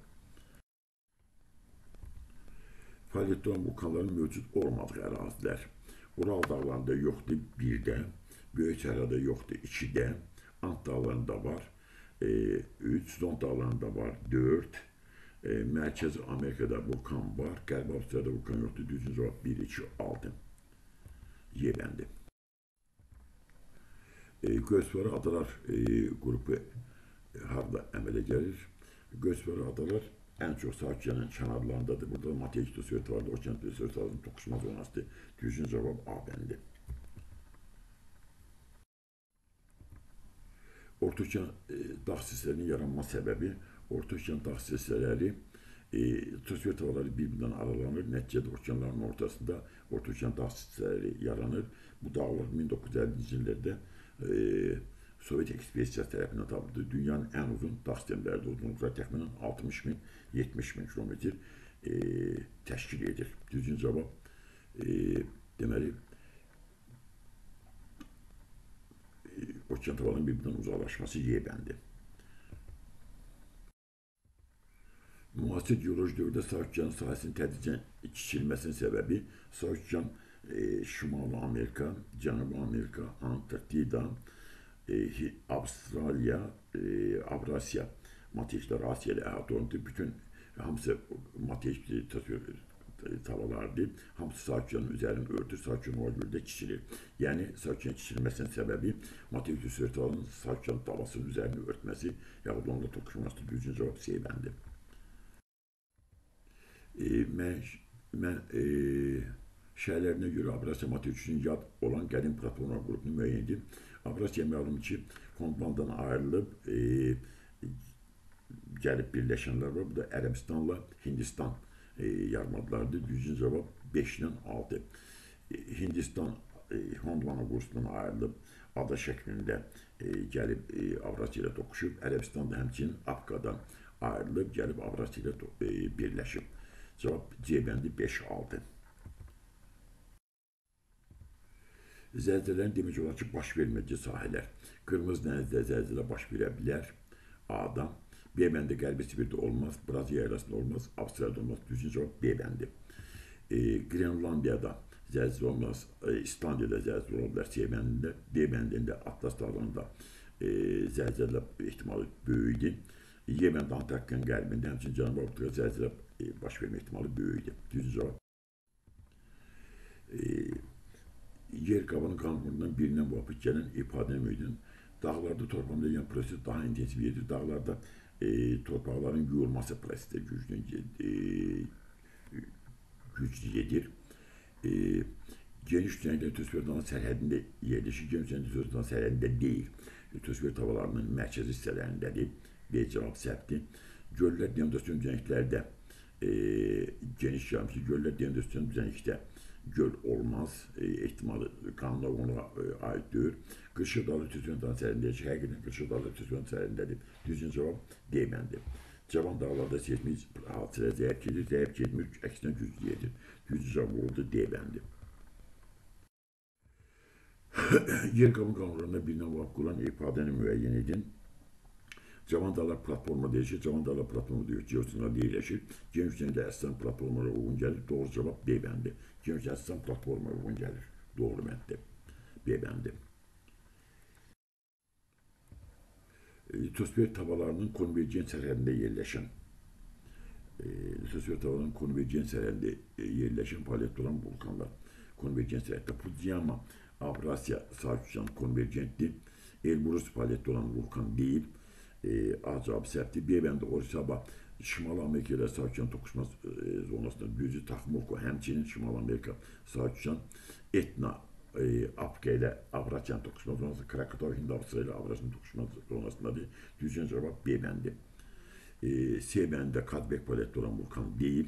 Faaliyette olan vulkanların mövcud olmadığı ərazilər. Ural dağlarında yoktu 1'də, Böyükçərada yoktu 2'də, Ant dağlarında var 3, Don dağlarında var 4, Merkezi Amerika'da vulkan var, Qərbi Avustraliyada vulkan yoktu. Düzgün cevap 1, 2, 6. Yebendi. Göçberi adalar qrupu harda əmələ gəlir? Göçberi adalar ən çox Sakitcanın kənarlarındadır. Burada Mateik Söğüt vardı, Okyanus Söğüt'ün toqquşma zonasıdır. Düzgün cevap A bəndi. Ortaokyan dağ silsilələrinin yaranma səbəbi, Ortaokyan dağ silsilələri Söğüt havaları birbirinden aralanır. Nəticədə okyanların ortasında Ortaokyan dağ silsilələri yaranır. Bu dağlar 1950-ci illərdə Sovet ekspedisiyası tərəfindən tapıldı. Dünyanın ən uzun dağ sistemləri uzunluqları təxminən 60 min, 70 min kilometr təşkil edir. Düzgün cavab deməli okyan havalarının birbirinden uzaklaşması Yebendi. Müasir geoloji dövrdə Sakitcan sahəsinin tədricən kiçilməsinin səbəbi Sakitcan Şimali Amerika, Cənubi Amerika, Antarktida, Avustraliya, Avrasya mateikləri Asiya ilə əhatə olundu. Bütün hamısı mateik havalardır. Hamısı Sakitcanın üzərini örtür, Sakitcan o göldə kiçilir. Yəni Sakitcanın kiçilməsinin səbəbi mateik Söğüt havalarının Sakitcan havasının üzərini örtməsi yaxud onunla toqquşmasıdır. Düzgün cavab C bəndi. Mən şəhərlərinə görə Avrasiya mateik üçün yad olan qədim platformlar qrupunu müəyyən edib. Avrasiya məlum ki, Gondvandan ayrılıb gəlib birləşənlər var. Bu da Ərəbistanla Hindistan yarımadlarıdır. Düzgün cavab 5-dən 6. Hindistan Gondvana qrupundan ayrılıb ada şəklində gəlib Avrasiya ilə toqquşub. Ərəbistan da həmçinin Afrikadan ayrılıb gəlib Avrasiya ilə birləşib. Cevap C bəndi 5-6. Zəlzələlərin demək olar ki, baş verməci sahələr. Qırmızı dənizdə zəlzələ baş verə bilər. A-dan. B bəndi Qərbi Sibirdə olmaz, Braziliya arasında olmaz, Avstraliyada olmaz. Düzgün cavab B bəndi. Grenlandiyada zəlzələ olmaz, İslandiyada zəlzələ ola bilər C bəndində. D bəndində Atlas dağlarında zəlzələ ehtimalı böyükdür. Y bəndi Antarktikanın qərbində, həmçinin Cənubi Afrikada zəlzələ baş vermə ehtimalı böyükdür. Düzgün cavab. Yer qabının qanunlarından birindən vapit gələn ifadə növüdür. Dağlarda torpağında yayılan proses daha intensiv edir. Dağlarda torpaqların yuyulması prosesi güclü gedir. Geniş düzənliklər Tüsverdanın sərhədində yerləşir. Geniş düzənliklər Tüsverdanın sərhədində deyil. Tüsver havalarının mərkəzi hissələrindədir. B cavab səhvdir. Göllər Deendosgen düzənliklərdə geniş yayılmış göllər Deendosgen düzənlikdə göl olmaz. Ehtimalı kanuna ona ait deyil. Qırşıq dağlı Tüsverdanın sərhədindədir. Həqiqətən Qırşıq dağlı Tüsverdanın sərhədindədir. Düzgün cavab D bəndi. Cavan dağlarda seçmiş hadisələr zəif gedir, zəif getmir, əksinə güclü gedir. Düzgün cavab oldu D bəndi. Yer qabı qanunlarında birindən vaqf olan ifadəni müəyyən edin. Cavan dağlar platforma değişir, Cavan dağlar platformu diyor, geosinalar yerləşir. Geniş düzənlikdə əsaslan platformlara uyğun gəlir. Doğru cavab B bəndi. Geniş əsaslan platformaya uyğun gəlir. Doğru bəndi. B bəndi. Litosfer havalarının konvergen sərhədində yerləşən Litosfer havalarının konvergen sərhədində yerləşən fəaliyyətdə olan vulkanlar. Konvergen sərhəddə Fudziyama, Avrasya, Sakitcan konvergentdir. Elbrus fəaliyyətdə olan vulkan deyil. A cavabı səhvdir. B bəndə Orisaba, Şimali Amerika ilə Sakitcan toqquşma zonasında düzü Taxmoko, həmçinin Şimali Amerika, Sakitcan, Etna, Afrika ilə Avrasyan toqquşma zonası, Krakatau, Hind-Avstraliya ilə Avrasyan toqquşma zonasındadır. Düzgün cavab B bəndi. C bəndində Kadbek fəaliyyətdə olan vulkan deyil.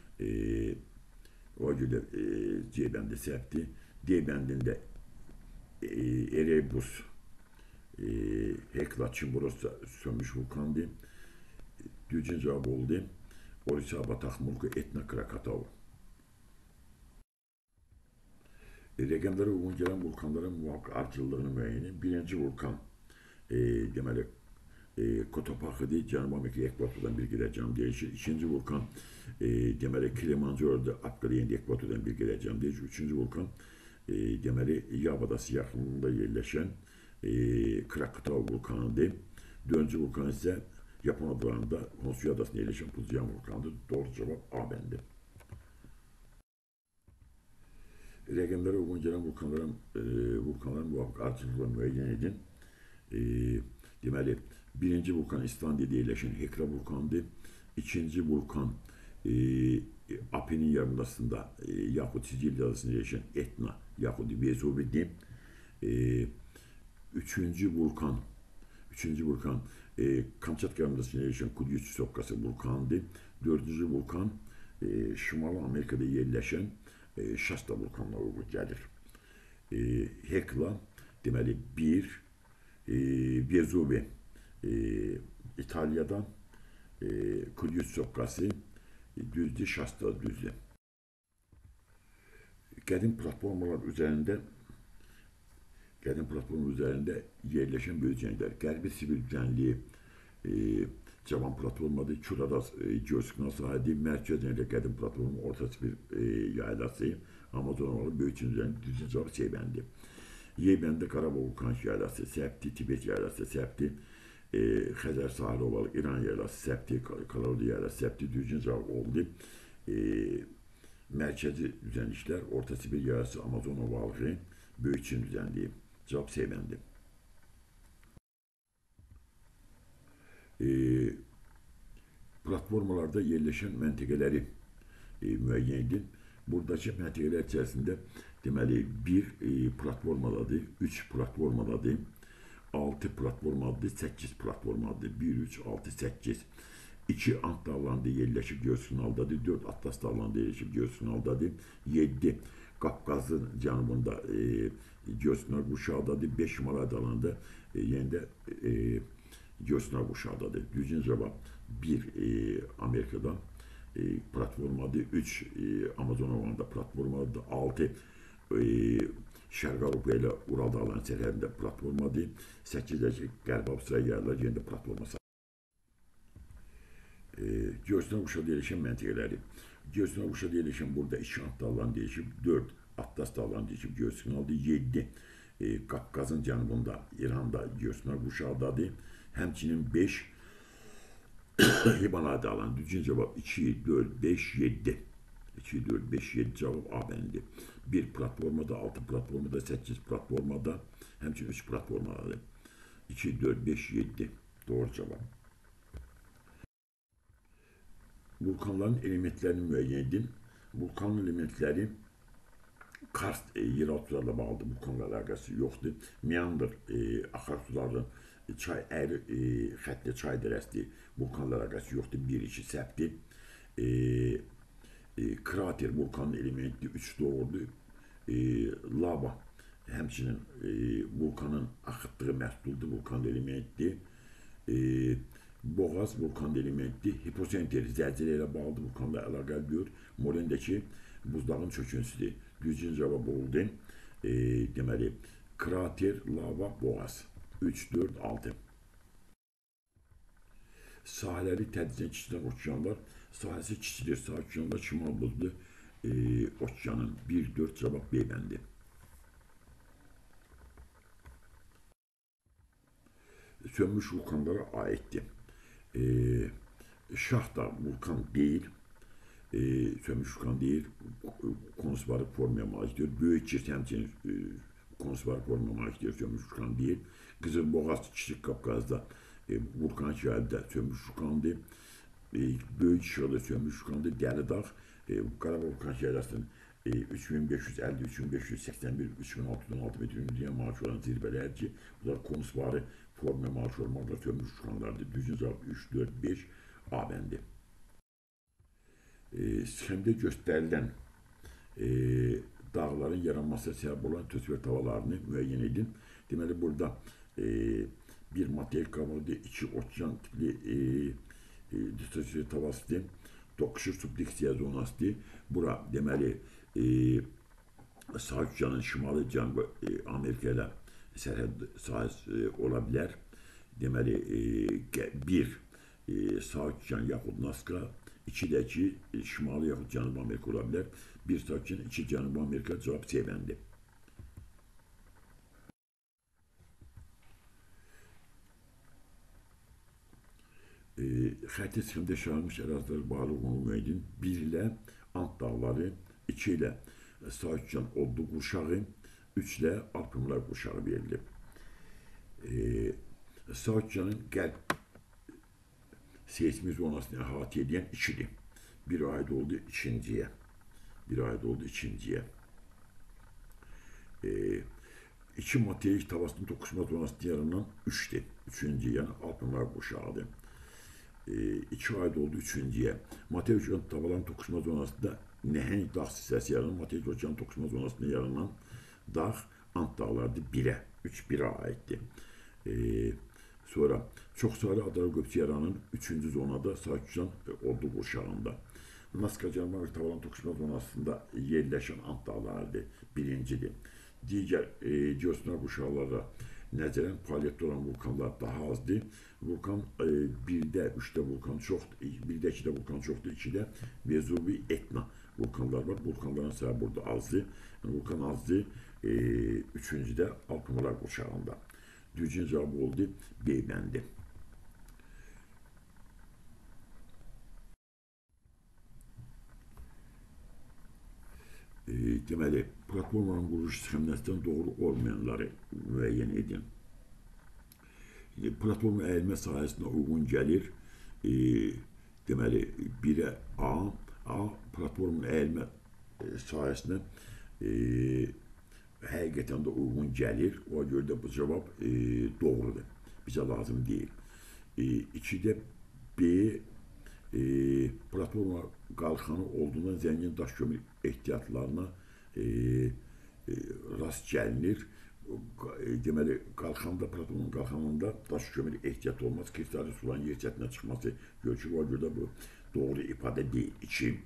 O görə C bəndi səhvdir. D bəndində Erebus Hekla, Çimboros sönmüş vulkandı. Düzgün cevap oldu. Orisaba Taxmulku Etna Krakatau. Rəqəmlərə uyğun gələn vulkanların müvafiq ardıcıllığını müəyyən edin. Birinci vulkan deməli Kotopaxıdır, Cənubi Amerika ekvatordan bir gələcəm değişir. İkinci vulkan deməli Kilimancaro'da Apkariyendi ekvatordan bir gələcəm değişir. Üçüncü vulkan deməli Yava adası yaxınlığında yerləşən Krakatau vulkanıdır. Dördüncü vulkan isə Japon adalarında Honshu adasında yerləşən Fujian vulkanıdır. Doğru cevap A bəndi. Rəqəmlərə uyğun gələn vulkanların müvafiq ardıcıllığını müəyyən edin. Deməli, birinci vulkan İslandiyada yerləşən Hekla vulkanıdır. İkinci vulkan Apennin yarımadasında yaxud Sicilya adasında yerləşən Etna yaxud Vezuvidir. Üçüncü vulkan Kamçatka yarımadasında yerləşən Kudyuç-Sopkası vulkanıdır. Dördüncü vulkan Şimali Amerikada yerləşən Şasta vulkanına uyğun gəlir. Hekla deməli 1, Vezuvi İtalya'dan, Kudyuç-Sopkası düzdür, Şasta düzdür. Qədim platformalar üzərində yerləşən bölgələr. Qərbi Sibir düzənliyi cavan platformadır. Küraraz geosiklinal sahədir. Mərkəz ilə qədim platformun Orta Sibir yaylası. Amazon ovalı böyük üzərində düzgün cavab C bəndi. Y bəndə Qarabağ vulkan yaylası səbti, Tibet yaylası səbti, Xəzər sahili ovalı İran yaylası səbti, Kalordu yaylası səbti düzgün cavab oldu. Mərkəzi düzənliklər Orta Sibir yaylası, Amazon ovalığı, böyük Çin düzənliyi. Cavab C bəndi. Platformalarda yerləşən məntəqələri müəyyən edin. Buradakı məntəqələr içərisində deməli 1 platformadadır, 3 platformadadır, 6 platformadadır, 8 platformadadır. 1, 3, 6, 8. 2 Ant dağlarında yerləşib geosiklinaldadır, 4 Atlas dağlarında yerləşib geosiklinaldadır, 7 Qafqazın cənubunda geosiklinal qurşağıdadır, 5 Himalaya dağlarında yenə də geosiklinal qurşağıdadır. Düzgün cavab 1 Amerikada platformadır, 3 Amazon ovalında platformadır, 6 Şərq Avropa ilə Ural dağlarının sərhədində platformadır, 8-dəki Qərb Avstraliya yaylaları yenə də platforma sayılır. Geosiklinal qurşağıda yerləşən məntəqələri. Geosiklinal qurşağıda yerləşən burada 2 Ant dağlarını değişib, 4 Atlas dağlarını değişib geosiklinaldır, 7 Qafqazın cənubunda İranda geosiklinal qurşağıdadır, həmçinin 5 Himalaya dağlarının. Düzgün cevap 2, 4, 5, 7. 2, 4, 5, 7 cevap A bəndi. 1 platformada, 6 platformada, 8 platformada, həmçinin 3 platformadadır. 2, 4, 5, 7 doğru cevap. Vulkanların elementlərini müəyyən edin. Vulkanın elementləri karst yeraltılarla bağlıdır. Vulkanla əlaqəsi yoxdur. Meandr akarsuların çay əyri xətli çay dərəsti vulkanla əlaqəsi yoxdur. 1, 2 səbti. Krater vulkanın elementi 3 doğrudur. Lava həmçinin vulkanın axıtdığı məhsuldur. Vulkanın elementi. Boğaz vulkan elementi, hiposenter zəlzələ ilə bağlıdır, vulkanla əlaqəlidir. Morendəki buzdağın çöküntüsüdür. Düzgün cavab oldu. Deməli, krater, lava, boğaz. 3, 4, 6. Sahələri tədricən kiçilən okeanlar, sahəsi kiçilir, sağ okeanlar şimal buzlu okeanın 1, 4 cavab B bəndi. Sönmüş vulkanlara aiddir. Şahda vulkan değil, sönmüş vulkan değil, konusvarık formaya malikdir. Böyük Kirt həmçinin konusvarık formaya malikdir, sönmüş vulkan değil. Qızılboğaz, Kiçik Qafqazda vulkan şəhərdə sönmüş vulkandır. Böyük Şığıda sönmüş vulkandır. Dəlidağ, Qarabağ vulkan şəhərəsinin 3550, 3581, 3616 metrə maaş olan zirvələr ki, bunlar konusvarı formaya maaş olmaqla sönmüş vulkanlardır. Düzgün cavab 3, 4, 5 A bəndi. Sxemdə göstərilən dağların yaranmasına səbəb olan atmosfer havalarını müəyyən edin. Deməli, burada e, bir material qabıqdır, iki oksigen tipli distribüsiya tavasıdır, toqquşur subduksiya zonasıdır. Bura deməli Sağ Okeanın şimalı Cənubi Amerika ilə sərhəd sahəsi ola bilər. Deməli bir Sağ Okean yaxud Naska, iki də ki Şimali yaxud Cənubi Amerika ola bilər. Bir Sağ Okean, iki Cənubi Amerika, cavab C bəndi. Xətti sıxımda yaşanmış ərazilər bağlı olunma edin. 1 ilə Ant dağları, 2 ilə Sağ Okean odlu qurşağı, 3 ilə Alpimlər qurşağı verilib. Sağ Okeanın qərb seysmik zonasını əhatə edən 2'dir. Bir aid oldu ikinciyə. İki materik tavasının toqquşma zonasında yaranan 3'dir. Üçüncü, yəni Alpimlər qurşağıdır. 2 aid oldu üçüncüyə. Materik okean tavalarının toqquşma zonasında nəhəng dağ hissəsi yaranan, materik okean toqquşma zonasında yaranan dağ Ant dağlarıdır 1'ə. 3-1'ə aiddir. Sonra çox saylı adalar qövsü yaranan 3-cü zonada Sağ Okean odlu qurşağında. Naska Cənubi tavalarının toqquşma zonasında yerləşən Ant dağlarıdır. Birincidir. Digər geosinav qurşaqlara nəzərən fəaliyyətdə olan vulkanlar daha azdır. Vulkan 1'də, 3'də vulkan çoxdur, 1'də, 2'də vulkan çoxdur, 2'də Vezuvi, Etna vulkanlar var. Vulkanların sayı burada azdır. Vulkan azdır. 3-cüdə Alpimlər qurşağında. Düzgün cavab oldu B bəndi. Deməli, platformanın quruluş sxeməsindən doğru olmayanları müəyyən edin. Platformun əyilmə sahəsinə uyğun gəlir. Deməli, 1'ə A platformun əyilmə sahəsinə həqiqətən də uyğun gəlir. O görə də bu cavab doğrudur. Bizə lazım deyil. 2'də B platforma qalxanı olduğundan zəngin daş kömür ehtiyatlarına rast gəlinir. Deməli, platformun qalxanında daş kömür ehtiyat olmaz. Kristalli suların yer səthinə çıxması görülür. O görə də bu doğru ifadə deyil. 2.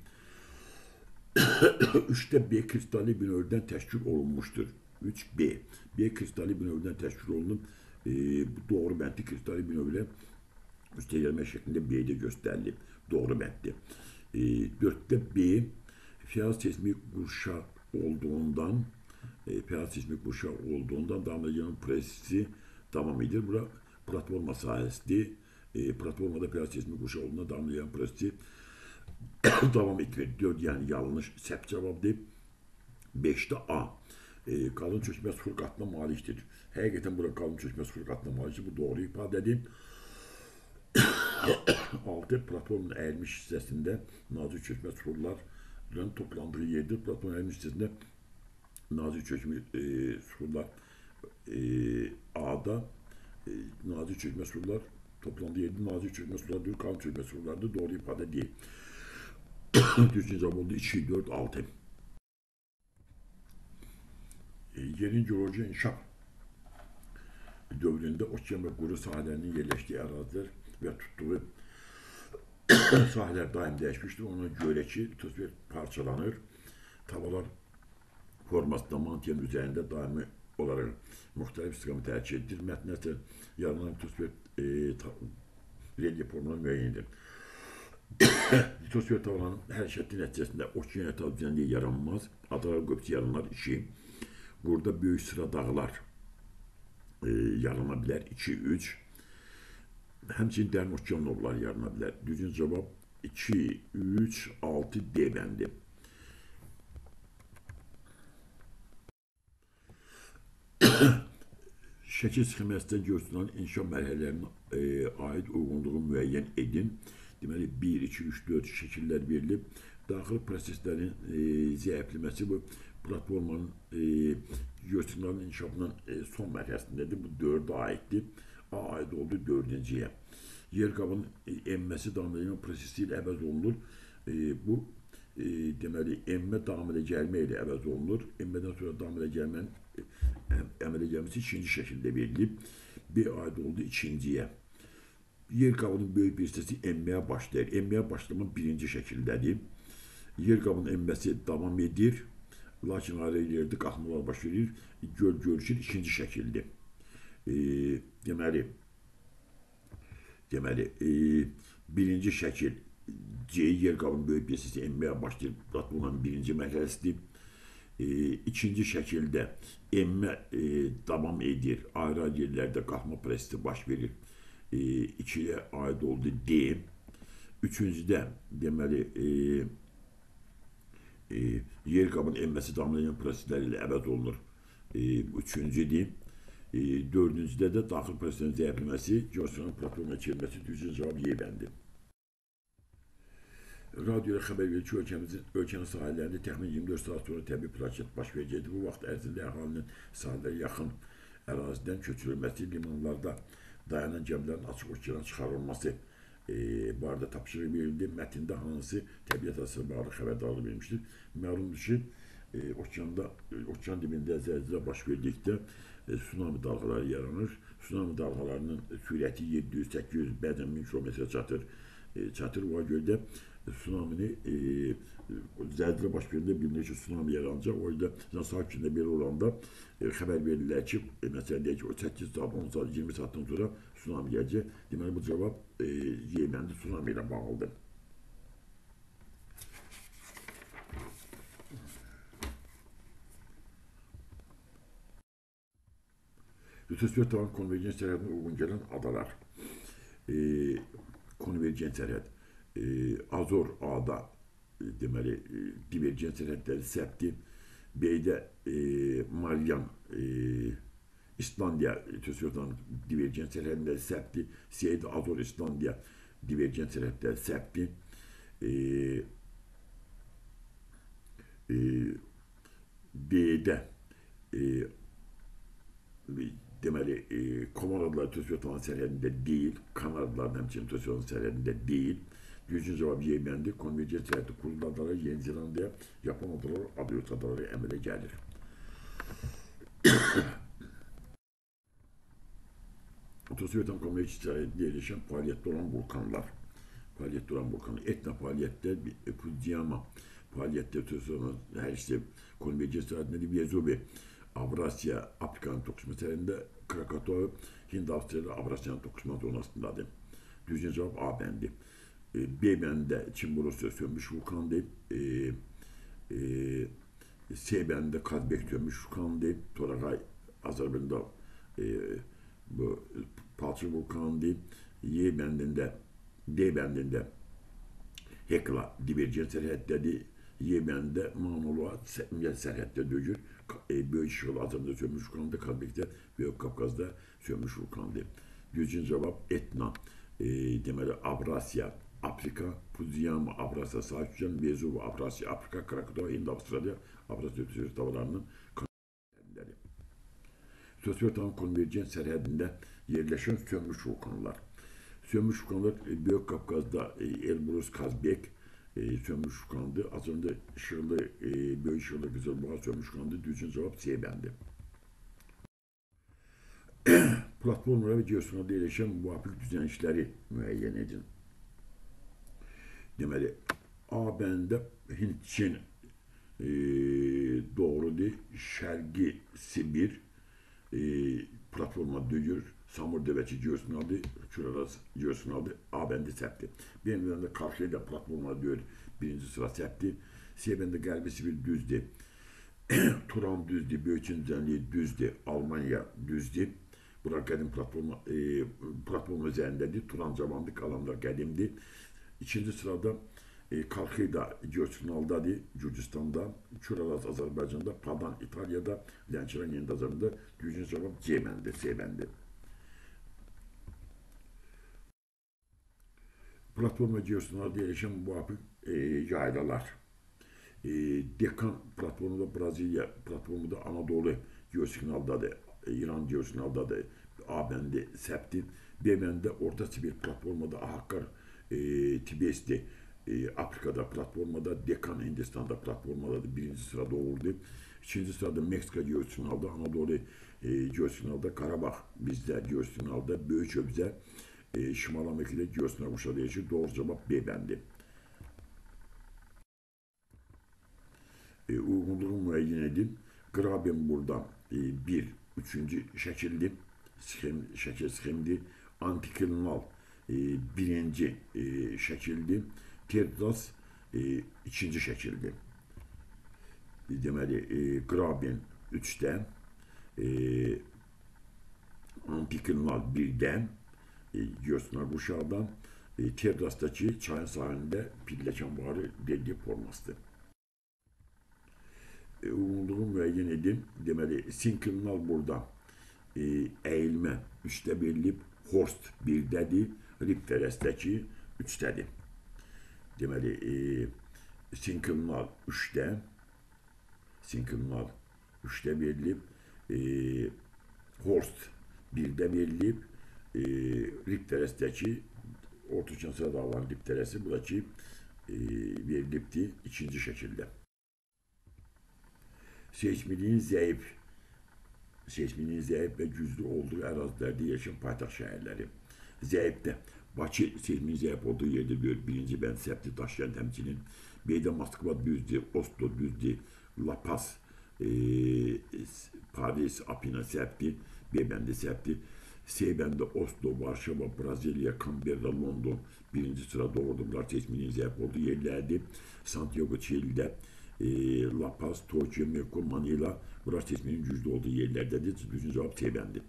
3'də B kristalli binövdən təşkil olunmuşdur. 3B. B kristalli binövdən təşkil olunub. Bu doğru bəndli kristalli binövlə üstəgəlmə şəklində B'də göstərilib. Doğru bənddir. 4'də B fiyaz seismik qurşaq olduğundan damlayanın prosesi devam edir. Bura platforma sahəsidir. Platformada fiyaz seismik qurşaq olduğundan damlayan prosesi devam etmir. 4 yəni yanlış səhv cavabdır. 5'də A. Qalın çökmə sıfır qatına malikdir. Həqiqətən bura qalın çökmə sıfır qatına malikdir. Bu doğru ifadədir. 6. Platformun əyilmiş hissəsində nazik çökmə sıfırların toplandığı yerdir. Platformun əyilmiş hissəsində nazik çökmə sıfırlar A'da nazik çökmə sıfırlar toplandığı yerdir. Nazik çökmə sıfırlar deyil, qalın çökmə sıfırlardır. Doğru ifadə deyil. Düzgün cevap oldu 2, 4, 6. Yerin geoloji inşaat dövründə okean və quru sahələrinin yerləşdiyi ərazilər və tutduğu sahələr daim dəyişmişdir. Ona görə ki, litosfer parçalanır. Tavalar formasında mantiyanın üzərində daimi olaraq müxtəlif istiqamət tərcih edilir. Mətnə isə yaranan litosfer relyef formaları müəyyəndir. Litosfer tavalarının hərəkəti nəticəsində okean yatağı düzənliyi yaranmaz. Adalar qövsü yaranar 2. Burada böyük sıra dağlar yarana bilər 2, 3. Həmçinin dərin okean nobları yarana bilər. Düzgün cavab 2, 3, 6 D bəndi. Şəkil sxeməsində göstərilən inşa mərhələlərinin aid uyğunluğu müəyyən edin. Deməli 1, 2, 3, 4 şəkillər verilib. Daxili proseslərin zəifləməsi bu platformanın göstərilərin inşaatının son mərhələsindədir. Bu 4'ə aiddir. A aid oldu 4-cüyə. Yer qabının emməsi damlayan prosesi ilə əvəz olunur. Bu deməli emmə damilə gəlmə ilə əvəz olunur. Emmədən sonra damilə gəlmənin əmələ gəlməsi ikinci şəkildə verilib. bir aid oldu ikinciye. Yer qabının böyük bir hissəsi emmeye başlayır. Emmeye başlama birinci şəkildədir. Yer qabının emməsi davam edir. Lakin ayrı yerdə qalxmalar baş verir. Göl görüşür ikinci şəkildir. Deməli, birinci şəkil yer qabının böyük bir hissəsi emmeye başlayır. Bunun birinci mərhələsidir. İkinci şəkildə emmə davam edir. Ayrı yerlərdə qalxma prosesi baş verir. İkiyə aid oldu D. Üçüncüdə deməli yer qabının emməsi davam edən prosesləri ilə əvəz olunur. Üçüncüdür. Dördüncüdə də daxil proseslərin zəifləməsi, geosiyonun platformuna çevrilməsi düzgün cavab Y bəndi. Radyoya xəbər verir ki, ölkənin sahillərində təxmin 24 saat sonra təbii fəlakət baş verəcəkdir. Bu vaxt ərzində əhalinin sahilə yaxın ərazidən köçürülməsi, limanlarda dayanan gəmilərin açıq okeana çıxarılması barədə tapşırıq verildi. Mətndə hansı təbiət hadisəsi barədə xəbərdarlıq verilmişdir. Məlumdur ki, okean dibində zəlzələ baş verdikdə tsunami dalğaları yaranır. Tsunami dalğalarının sürəti 700-800, bəzən 1000 km çatır. O görə də tsunamini zəlzələ baş verəndə bilinir ki, tsunami yaranacaq. O yüzden sakində belə olanda xəbər verirlər ki, məsələn deyək ki, o 8 saat, 10 saat, 20 saatdan sonra tsunami gələcək. Deməli, bu cavab Yeməndə tsunami ilə bağlıdır. Litosfer tavan konvergens sərhədinə uyğun gələn adalar. Konvergens sərhəd. Azor A'da deməli divergent sərhədləri səbti. B'də Maryan İslandiya litosfer tavanın divergent sərhədləri səbti. C'də Azor İslandiya divergent sərhədləri səbti. D'də deməli Komorodalar litosfer tavan sərhədində deyil. Kanarlılar həmçinin litosfer tavan sərhədində deyil. Düzgün cevap Yemen'dir. Konvergens sərhədi Kurul adaları, Yeni Zelandiya, Japon adaları, Adriot adaları əmələ gəlir. Litosfer tavan konvergens sərhədində yerləşən fəaliyyətdə olan vulkanlar. Etna fəaliyyətdə Fujiama fəaliyyətdə litosfer tavan hər ikisi konvergens sərhədində Vezuvi, Avrasya, Afrikanın toqquşma sərhədində, Krakatoa, Hind Avstraliya, Avrasya'nın toqquşma zonasındadır. Düzgün cevap A bəndi. B bəndə Çin Rusya sönmüş vulkandır. C bəndə Kazbek sönmüş vulkandır. Torağay Azərbaycanda bu Palçı vulkandır. D bəndində Hekla divergent sərhəddədir. Y bəndə Manolua sərhəddə dögür. Böyük işıqlı Azərbaycanda sönmüş vulkandır. Kazbekdə Böyük Qafqazda sönmüş vulkandır. Düzgün cavab Etna. Deməli Avrasya, Afrika, Fujiama, Avrasya, Sakücan, Vezuvi, Avrasya, Afrika, Krakatoa, Hind Avstraliya, Avrasya litosfer tavanlarının sərhədləri. Litosfer tavan konvergens sərhədində yerləşən sönmüş vulkanlar. Sönmüş vulkanlar Böyük Qafqazda Elbrus, Kazbek sönmüş vulkandır. Azərbaycanda işıqlı, böyük işıqlı Qızılbuğa sönmüş vulkandır. Düzgün cavab C bəndi. Platformlara və geosiyonda yerləşən müvafiq düzənişləri müəyyən edin. Deməli, A bəndə Hind-Çin doğrudur. Şərqi Sibir platforma döyür. Samur Devəçi geosiyonaldır. Küraraz geosiyonaldır. A bəndi səbti. B bəndə Qarşıyla platforma döyür. Birinci sıra səbti. C bəndə Qərbi Sibir düzdür. Turan düzdür. Böyükçin düzənliyi düzdür. Almanya düzdür. Bunlar qədim platforma üzərindədir. Turan cavandır, qalanlar qədimdir. İkinci sırada Kalkida geosiyonaldadır, Gürcüstanda, Küraraz Azərbaycanda, Padan İtalya'da, Lənkəran Yeni Azərbaycanda. Düzgün cavab C bəndi, C bəndi. Platforma geosiyonalda yerləşən müvafiq yaylalar. Dekan platformunda Braziliya platformunda Anadolu geosiyonaldadır. İran geosiyonaldadır. A bəndi səbti. B bəndə Orta Sibir platformada Hakkar Tibesti Afrika'da platformada, Dekan Hindistan'da platformada birinci sırada olurdu. İkinci sırada Meksika Geosinal'da, Anadolu Geosinal'da, Karabağ bizde Geosinal'da, Böyük Öbzə Şimal Amerika'da Geosinal Uşağı için doğru cevap B bəndi. Uyğunluğu müəyyən edin. Graben burada bir, üçüncü şəkildir. Şəkil sxemdir. Antiklinal birinci şəkildir. Tedras ikinci şəkildir. Deməli, Graben 3-də, Antiklinal 1-də, Geosinal Uşağı'dan, Tedras'daki çayın sahilinde pilləkən delgi formasıdır. Uyğunluğu müəyyən edin. Deməli, sinklinal burada əyilmə 3-də verilib, Horst 1-dədir, Ripferest'dəki 3-dədir. Deməli, sinklinal 3-də verilib, Horst 1-də verilib, Ripferest'dəki ortaçan sıra dağların Ripferest'i buradaki verilibdir ikinci şəkildə. Seçmiliğin zəif və güclü olduğu ərazilərdə yaşayan paytaxt şəhərləri. Zəifdə Bakı seçmiliğin zəif olduğu yerdə görür. Birinci bənd səbti daşıyan təmsilin. B'də Moskva düzdür, Oslo düzdür, La Paz, Paris, Apina səbti, B bəndi səbti. C bəndə Oslo, Varşava, Braziliya, Canberra, London birinci sırada olurdular. Seçmiliğin zəif olduğu yerlərdir. Santiago, Çili'də, La Paz, Tokyo, Mekko, Manila, burası seçmenin güclü olduğu yerlerdedir. Düzgün cevap C bəndi.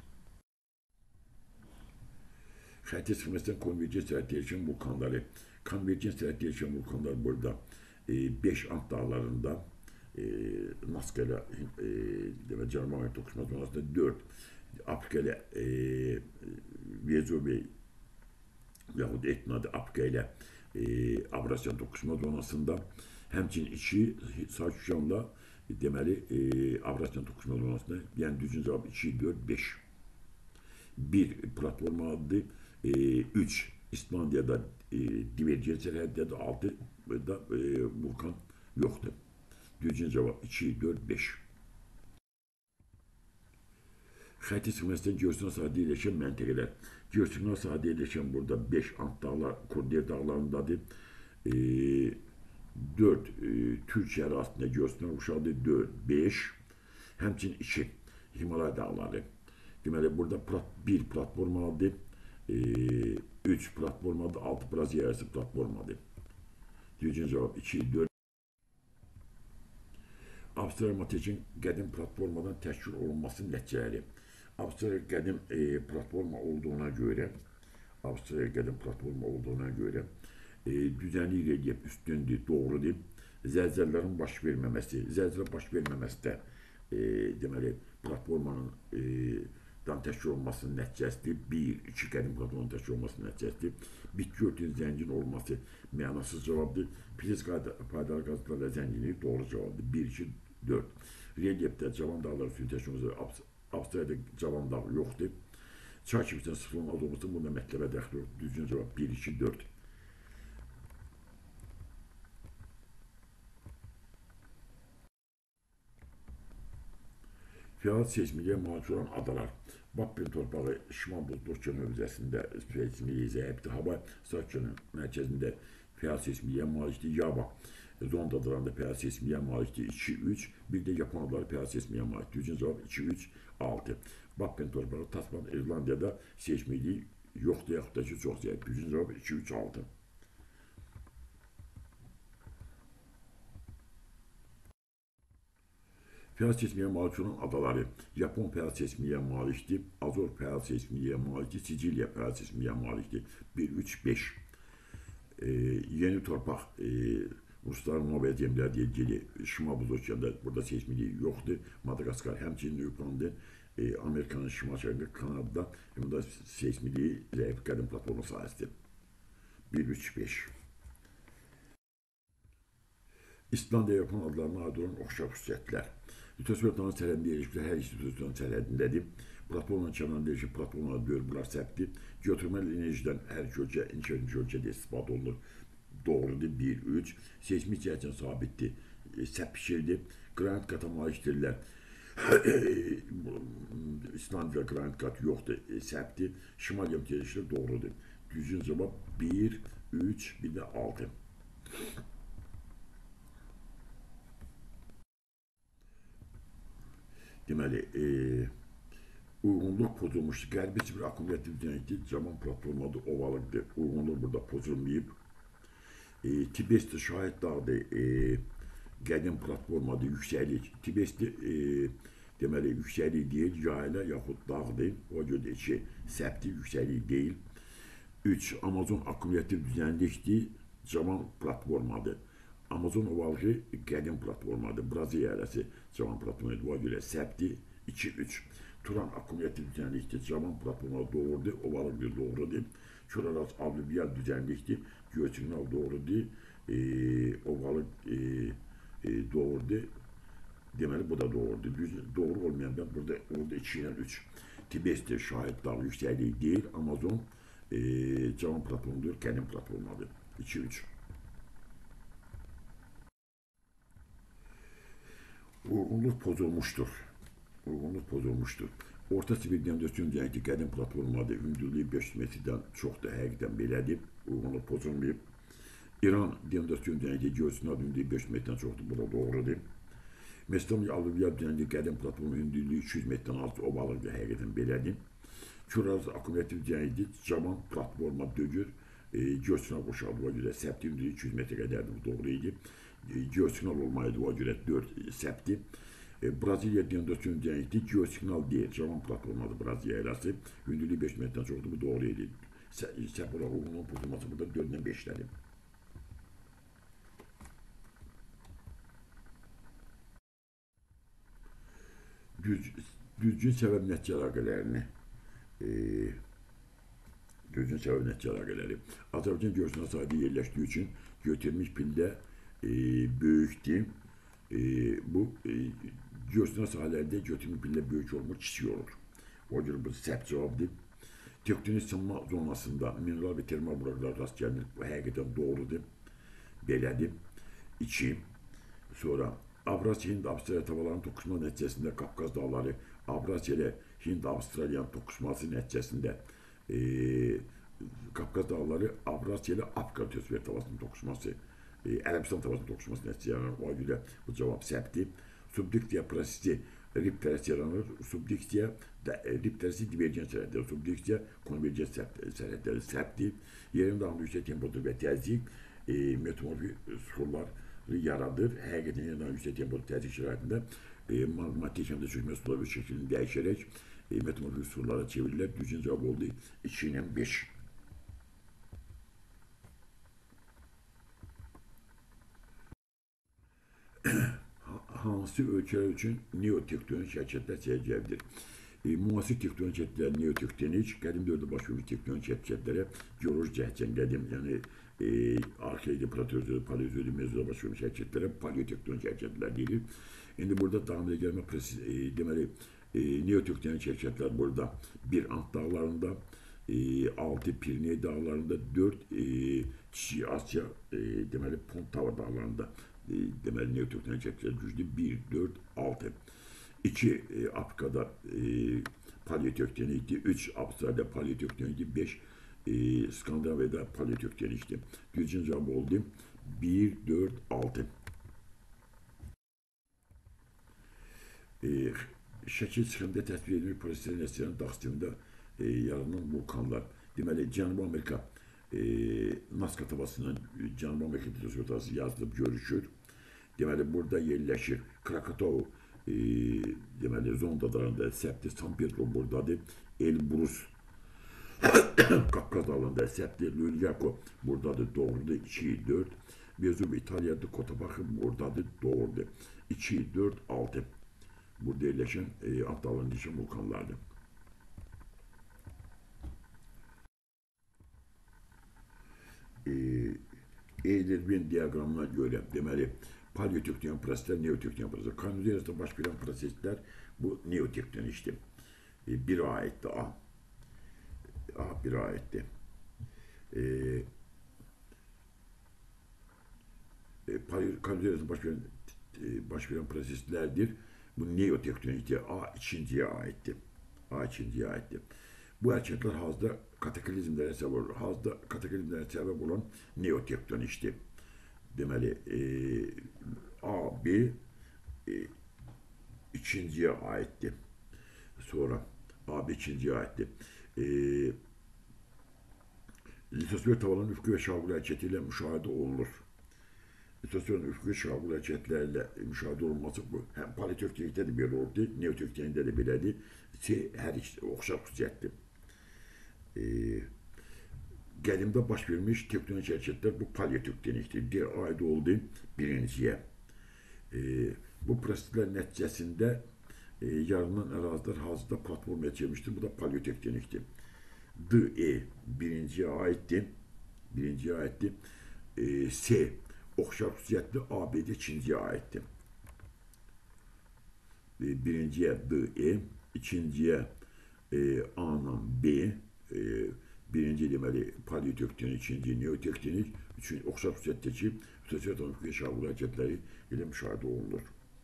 Xətti sıxmasından konvergens sərhəddə yerləşən vulkanları. Konvergens sərhəddə yerləşən vulkanlar burada 5 Ant dağlarında, Nazca ilə Cənubi Amerika toqquşma zonasında 4, Afrika ilə Vezuvi yaxud Etna'da Afrika ilə Avrasyan toqquşma zonasında, həmçinin 2 Sakücanla deməli Avrasyan toqquşma zonasında, yəni düzgün cavab 2, 4, 5. 1 platforma adlı, 3 İslandiyada divergen sərhəddədir, 6 da vulkan yoxdur. Düzgün cavab 2, 4, 5. Xətti sıxmasından geosinal sahədə yerləşən məntəqələr. Geosinal sahədə yerləşən burada 5 Ant dağlar, Kurdiyer dağlarındadır. 4 Türkiye arasında geosinal uşağı 4, 5, həmçinin 2 Himalay dağları. Deməli, burada 1 platformadır, 3 platformadır, 6 Braziliya arası platformadır. Düzgün cavab 2, 4. Avstraliya materikin qədim platformadan təşkil olunmasının nəticələri. Avstraliya qədim platforma olduğuna görə, düzenli relyef üstündür, doğrudur. Zəlzələlərin baş verməməsi, zəlzələ baş verməməsi də deməli platformanın dan təşkil olunmasının nəticəsidir. 1, 2 qədim platformanın təşkil olunmasının nəticəsidir. Bitki örtüyünün zəngin olması mənasız cavabdır. Fizik faydalı qazıntılarla zənginliyi doğru cavabdır. 1, 2, 4. Relyefdə cavan dağlar suyun təşkil olunması, Avstraliyada cavan dağ yoxdur. Çay kimisindən sıfırın az olması bunda mətləbə dəxil olur. Düzgün cavab 1, 2, 4. Fəal seçmiliyə malik olan adalar. Bappen torpağı Şimal Buzlu Okean hövzəsində seçmiliyi zəifdir. Hava Sakyanın mərkəzində fəal seçmiliyə malikdir. Yava Zond adalarında fəal seçmiliyə malikdir. 2, 3. Bir də Yapon adaları fəal seçmiliyə malikdir. Düzgün cavab 2, 3, 6. Bappen torpağı Tasman, İrlandiyada seçmiliyi yoxdur, yaxud da ki, çox zəif. Düzgün cavab 2, 3, 6. Fəal seçmiliyə malik olan adaları. Yapon fəal seçmiliyə malikdir. Azor fəal seçmiliyə malikdir. Siciliya fəal seçmiliyə malikdir. 1, 3, 5. Yeni torpaq Rusların Nobel cəmləri ilgili Şimal Buzlu Okeanda burada seçmiliyi yoxdur. Madagaskar həmçinin Newfoundland, Amerikanın şimal şərqində, Kanadada bunda seçmiliyi zəif qədim platforma sahəsidir. 1, 3, 5. İslandiya Yapon adlarına aid olan oxşar xüsusiyyətlər. Litosfertanın sərhədində yerləşiklər hər iki litosfertanın sərhədindədir. Platformanın kənarında yerləşən platformalar bölür, bunlar səbtdir. Geotermal enerjiden her iki ölçə inkişaf edilmiş ölçədə istifadə olunur. Doğrudur 1-3. Seçmiş cəhətdən sabitdir. Səhv pişirdi. Qranit qata malikdirlər. İslandiya qranit qat yoxdur. Səhvdir. Şimal yemtiyelişlər doğrudur. Düzgün cavab 1-3, bir də 6. Deməli, uyğunluq pozulmuşdur. Qərbi bir akkumulyativ düzənlikdir. Cavan platformadır, ovalıqdır. Uyğunluq burada pozulmayıb. Tibet'də şahid dağdır. Qədim platformadır, yüksəklik. Tibet'də deməli, yüksəklik deyil, yayla yaxud dağdır. O görə 2 səhvdir, yüksəklik deyil. 3. Amazon akkumulyativ düzənlikdir. Cavan platformadır. Amazon ovalığı qədim platformadır. Braziliya ərəsi cavan platformadır. O görə səhvdir. 2-3. Turan akkumulyativ düzənlikdir. Cavan platforma doğrudur. Ovalıqdır, doğrudur. Küraraz alüvyal düzənlikdir. Geosignal doğrudur. Ovalıq doğrudur. Deməli bu da doğrudur. Doğru olmayandan burada 2 ilə 3. Tibet'də şahid dağ yüksəkliyi deyil. Amazon cavan platformadır, qədim platformadır. 2-3. Uyğunluq pozulmuşdur. Uyğunluq pozulmuşdur. Orta Sibir Demdöstün düzənlikli qədim platformadır. Hündürlüyü 500 metrdən çoxdur, həqiqətən belədir. Uyğunluq pozulmayıb. İran Demdöstün düzənlikli geosignal hündürlüyü 500 metrdən çoxdur, bu da doğrudur. Mesopotamiya alüvyal düzənlikli qədim platforma hündürlüyü 200 metrdən az ovalıqdır, həqiqətən belədir. Küraraz akkumulyativ düzənlikli cavan platforma dögür. Geosignal boşaldığı görə səhvdir, hündürlüyü 200 metrə qədərdir, bu doğru idi. Geosignal olmaydı, o görə 4 səhvdir. Braziliya Demdöstün düzənlikli geosignal deyil, cavan platformadır Braziliya ərəsi. Hündürlüyü 5 metrdən çoxdur, bu doğru idi. Səhv olaraq uyğunluğun pozulması burada 4-dən 5-dədir. Düzgün səbəb nəticə əlaqələrini Azərbaycan geosignal sahədə yerləşdiyi üçün geotermik pillə böyükdür. Bu geosignal sahələrdə geotermik pillə böyük olmur, kiçik olur. O görə bu səhv cavabdır. Tektonik sınma zonasında mineral və termal bırakılar rast gəlinir. Bu həqiqətən doğrudur. Belədir. 2. Sonra Avrasya Hind-Avstraliya tavalarının toqquşma nəticəsində Qafqaz dağları Avrasya ilə Hind-Avstraliyanın toqquşması nəticəsində Qafqaz dağları Avrasya ilə Afrika teosfer tavasının toqquşması, Ərəbistan tavasının toqquşması nəticəsində o görə bu cavab səhvdir. Subduksiya prosesi rip tərəsi yaranır. Subduksiya rip tərəsi divergen sərhədləri, subduksiya konvergen sərhədləri səhvdir. Yerin dağında yüksək temperatur və təzyiq metamorfik suxurlar yaradır. Həqiqətən yerin dağında yüksək temperatur təzyiq şəraitində magmatik həmdə çökmə suları şəklini dəyişərək metamorfik suxurlara çevrilir. Düzgün cavab oldu 2 ilə 5. Hansı ölkələr üçün neotektonik hərəkətlər səciyyəvidir? Müasir tektonik hərəkətlər neotektonik, qədim dövrdə baş vermiş tektonik hərəkətlərə geoloji cəhətdən qədim, yəni arxeidi, proteozöydü, paleozöydü, mezozoyda baş vermiş hərəkətlərə paleotektonik hərəkətlər deyilir. İndi burada dağınıza gəlmə prosesi, deməli, neotektonik hərəkətlər burada 1 Ant dağlarında, 6 Piriney dağlarında, 4 Kiçik Asya, deməli, Pontava dağlarında deməli neotektonik hərəkətlər güclü 1, 4, 6. 2 Afrikada paleotektonikdir, 3 Avustraliyada paleotektonikdir, 5 Skandinaviyada paleotektonikdir. Düzgün cavab oldu 1, 4, 6. Şəkil çıxımda təsvir edilmiş proseslərin nəticəsində dağ sistemində yaranan vulkanlar. Deməli, Cənubi Amerika Nazca tavasından Cənubi Amerika teosfer tavası yazılıb görüşür. Deməli, burada yerləşir. Krakatoa deməli, Zonda dağlarında səhvdir. San Pedro buradadır. Elbrus Qafqaz dağlarında səhvdir. Lülyako buradadır. Doğrudur. 2, 4. Vezuv İtaliya'da Cotopaxi buradadır. Doğrudur. 2, 4, 6. Burada yerləşən Ant dağlarında yerləşən vulkanlardır. Eyler-Venn diaqramına görə, deməli, paleotektonik proseslər, neotektonik proseslər. Kanuniyyət arasında baş verən proseslər bu neotektonikdir. 1 aiddir A. A 1 aiddir. karbüratörün baş veren proseslerdir. Bu neotektonikte A ikinciye aitti. A ikinciye aitti. Bu hareketler hazda kataklizmlere sebep olur. Hazda kataklizmlere sebep olan neotektonikti. Deməli, A, B ikinciye aitti. Sonra A, B ikinciye aitti. Litosfer tavanın üfkü ve şavgul hareketiyle müşahede olunur. Litosferin üfkü ve şavgul hareketlerle müşahede olunması bu. Hem paleotektonikte de böyle oldu, neotektonikte de belədir. Hər ikisi oxşar xüsusiyyətdir. Qədimdə baş vermiş tektonik hareketler bu paleotektonikdir. Aid oldu birinciye. Bu prosesler nəticəsində yaranan ərazilər hazırda platformaya çevirmiştir. Bu da paleotektonikdir. D, birinciye aitti. Birinciye aitti. S, oxşar xüsusiyyətli AB'de ikinciye aitti. Birinciye D, ikinciye A'dan B, birinci deməli paleotektonik, ikinci neotektonik, üçüncü oxşar xüsusiyyətdəki sosial-ekonomik və şavqul hərəkətləri ilə müşahidə olunur.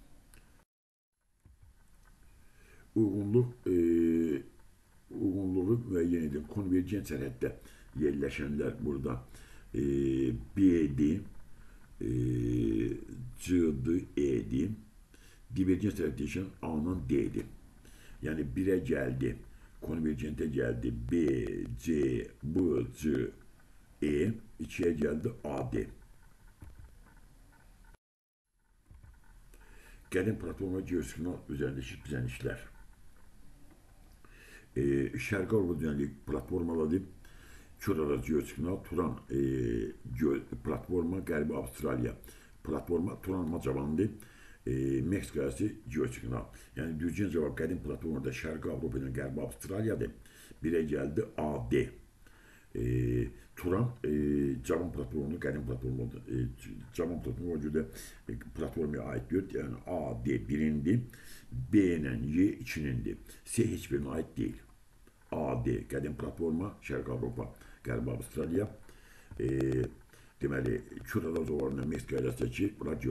Uyğunluğu müəyyən edin. Konvergent sərhəddə yerləşənlər burada B'dir, C'dir, E'dir. Divergent sərhəddə yerləşən A'dan D'dir. Yəni 1'ə gəldi, konvergente geldi B, C, B, C, E, 2'ye geldi A, D. Qədim platforma geosignal üzərindəki düzənliklər. Şərqi Avropa düzənlik platformaları Çorada geosignal, Turan platforma, Qərbi Avstraliya platforma, Turan Macavanlı, Meksika arası geosignal. Yani düzgün cevap qədim platformada Şərqi Avropa ilə Qərbi Avstraliyadır. Birə gəldi AD. Turan Cavan platformunda, qədim platformunda, Cavan platformu o cürdə platformaya aid deyil. Yəni AD birindi, B ilə Y ikinindir. C heç birine aid deyil. AD qədim platforma, Şərqi Avropa, Qərbi Avstraliya. Deməli, Çorada zovarında Meksika arasındakı bunlar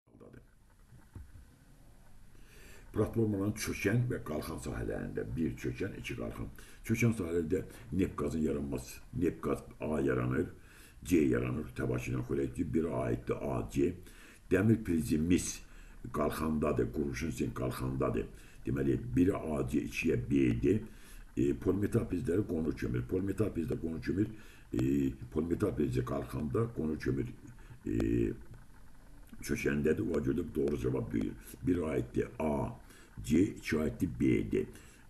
platformaların çökən və qalxan sahələrində bir çökən, iki qalxan. Çökən sahələrdə neft qazın yaranması, neft qaz A yaranır, C yaranır, təbaşıyla xörəkdir, bir aiddir AC. Dəmir prizimiz qalxandadır, quruşun sin qalxandadır. Deməli, biri AC, ikiyə B'dir. Polimetal prizləri qonur kömür. Polimetal prizdə qonur kömür, polimetal prizdə qalxanda qonur kömür çökəndədir. O görə doğru cavab deyil. Bir aiddir A, C, iki aiddir B'dir.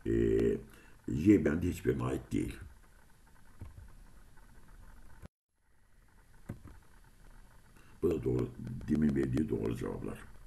Y bəndə heç birine ait deyil. Bu da doğru, demin verdiği doğru cevaplar.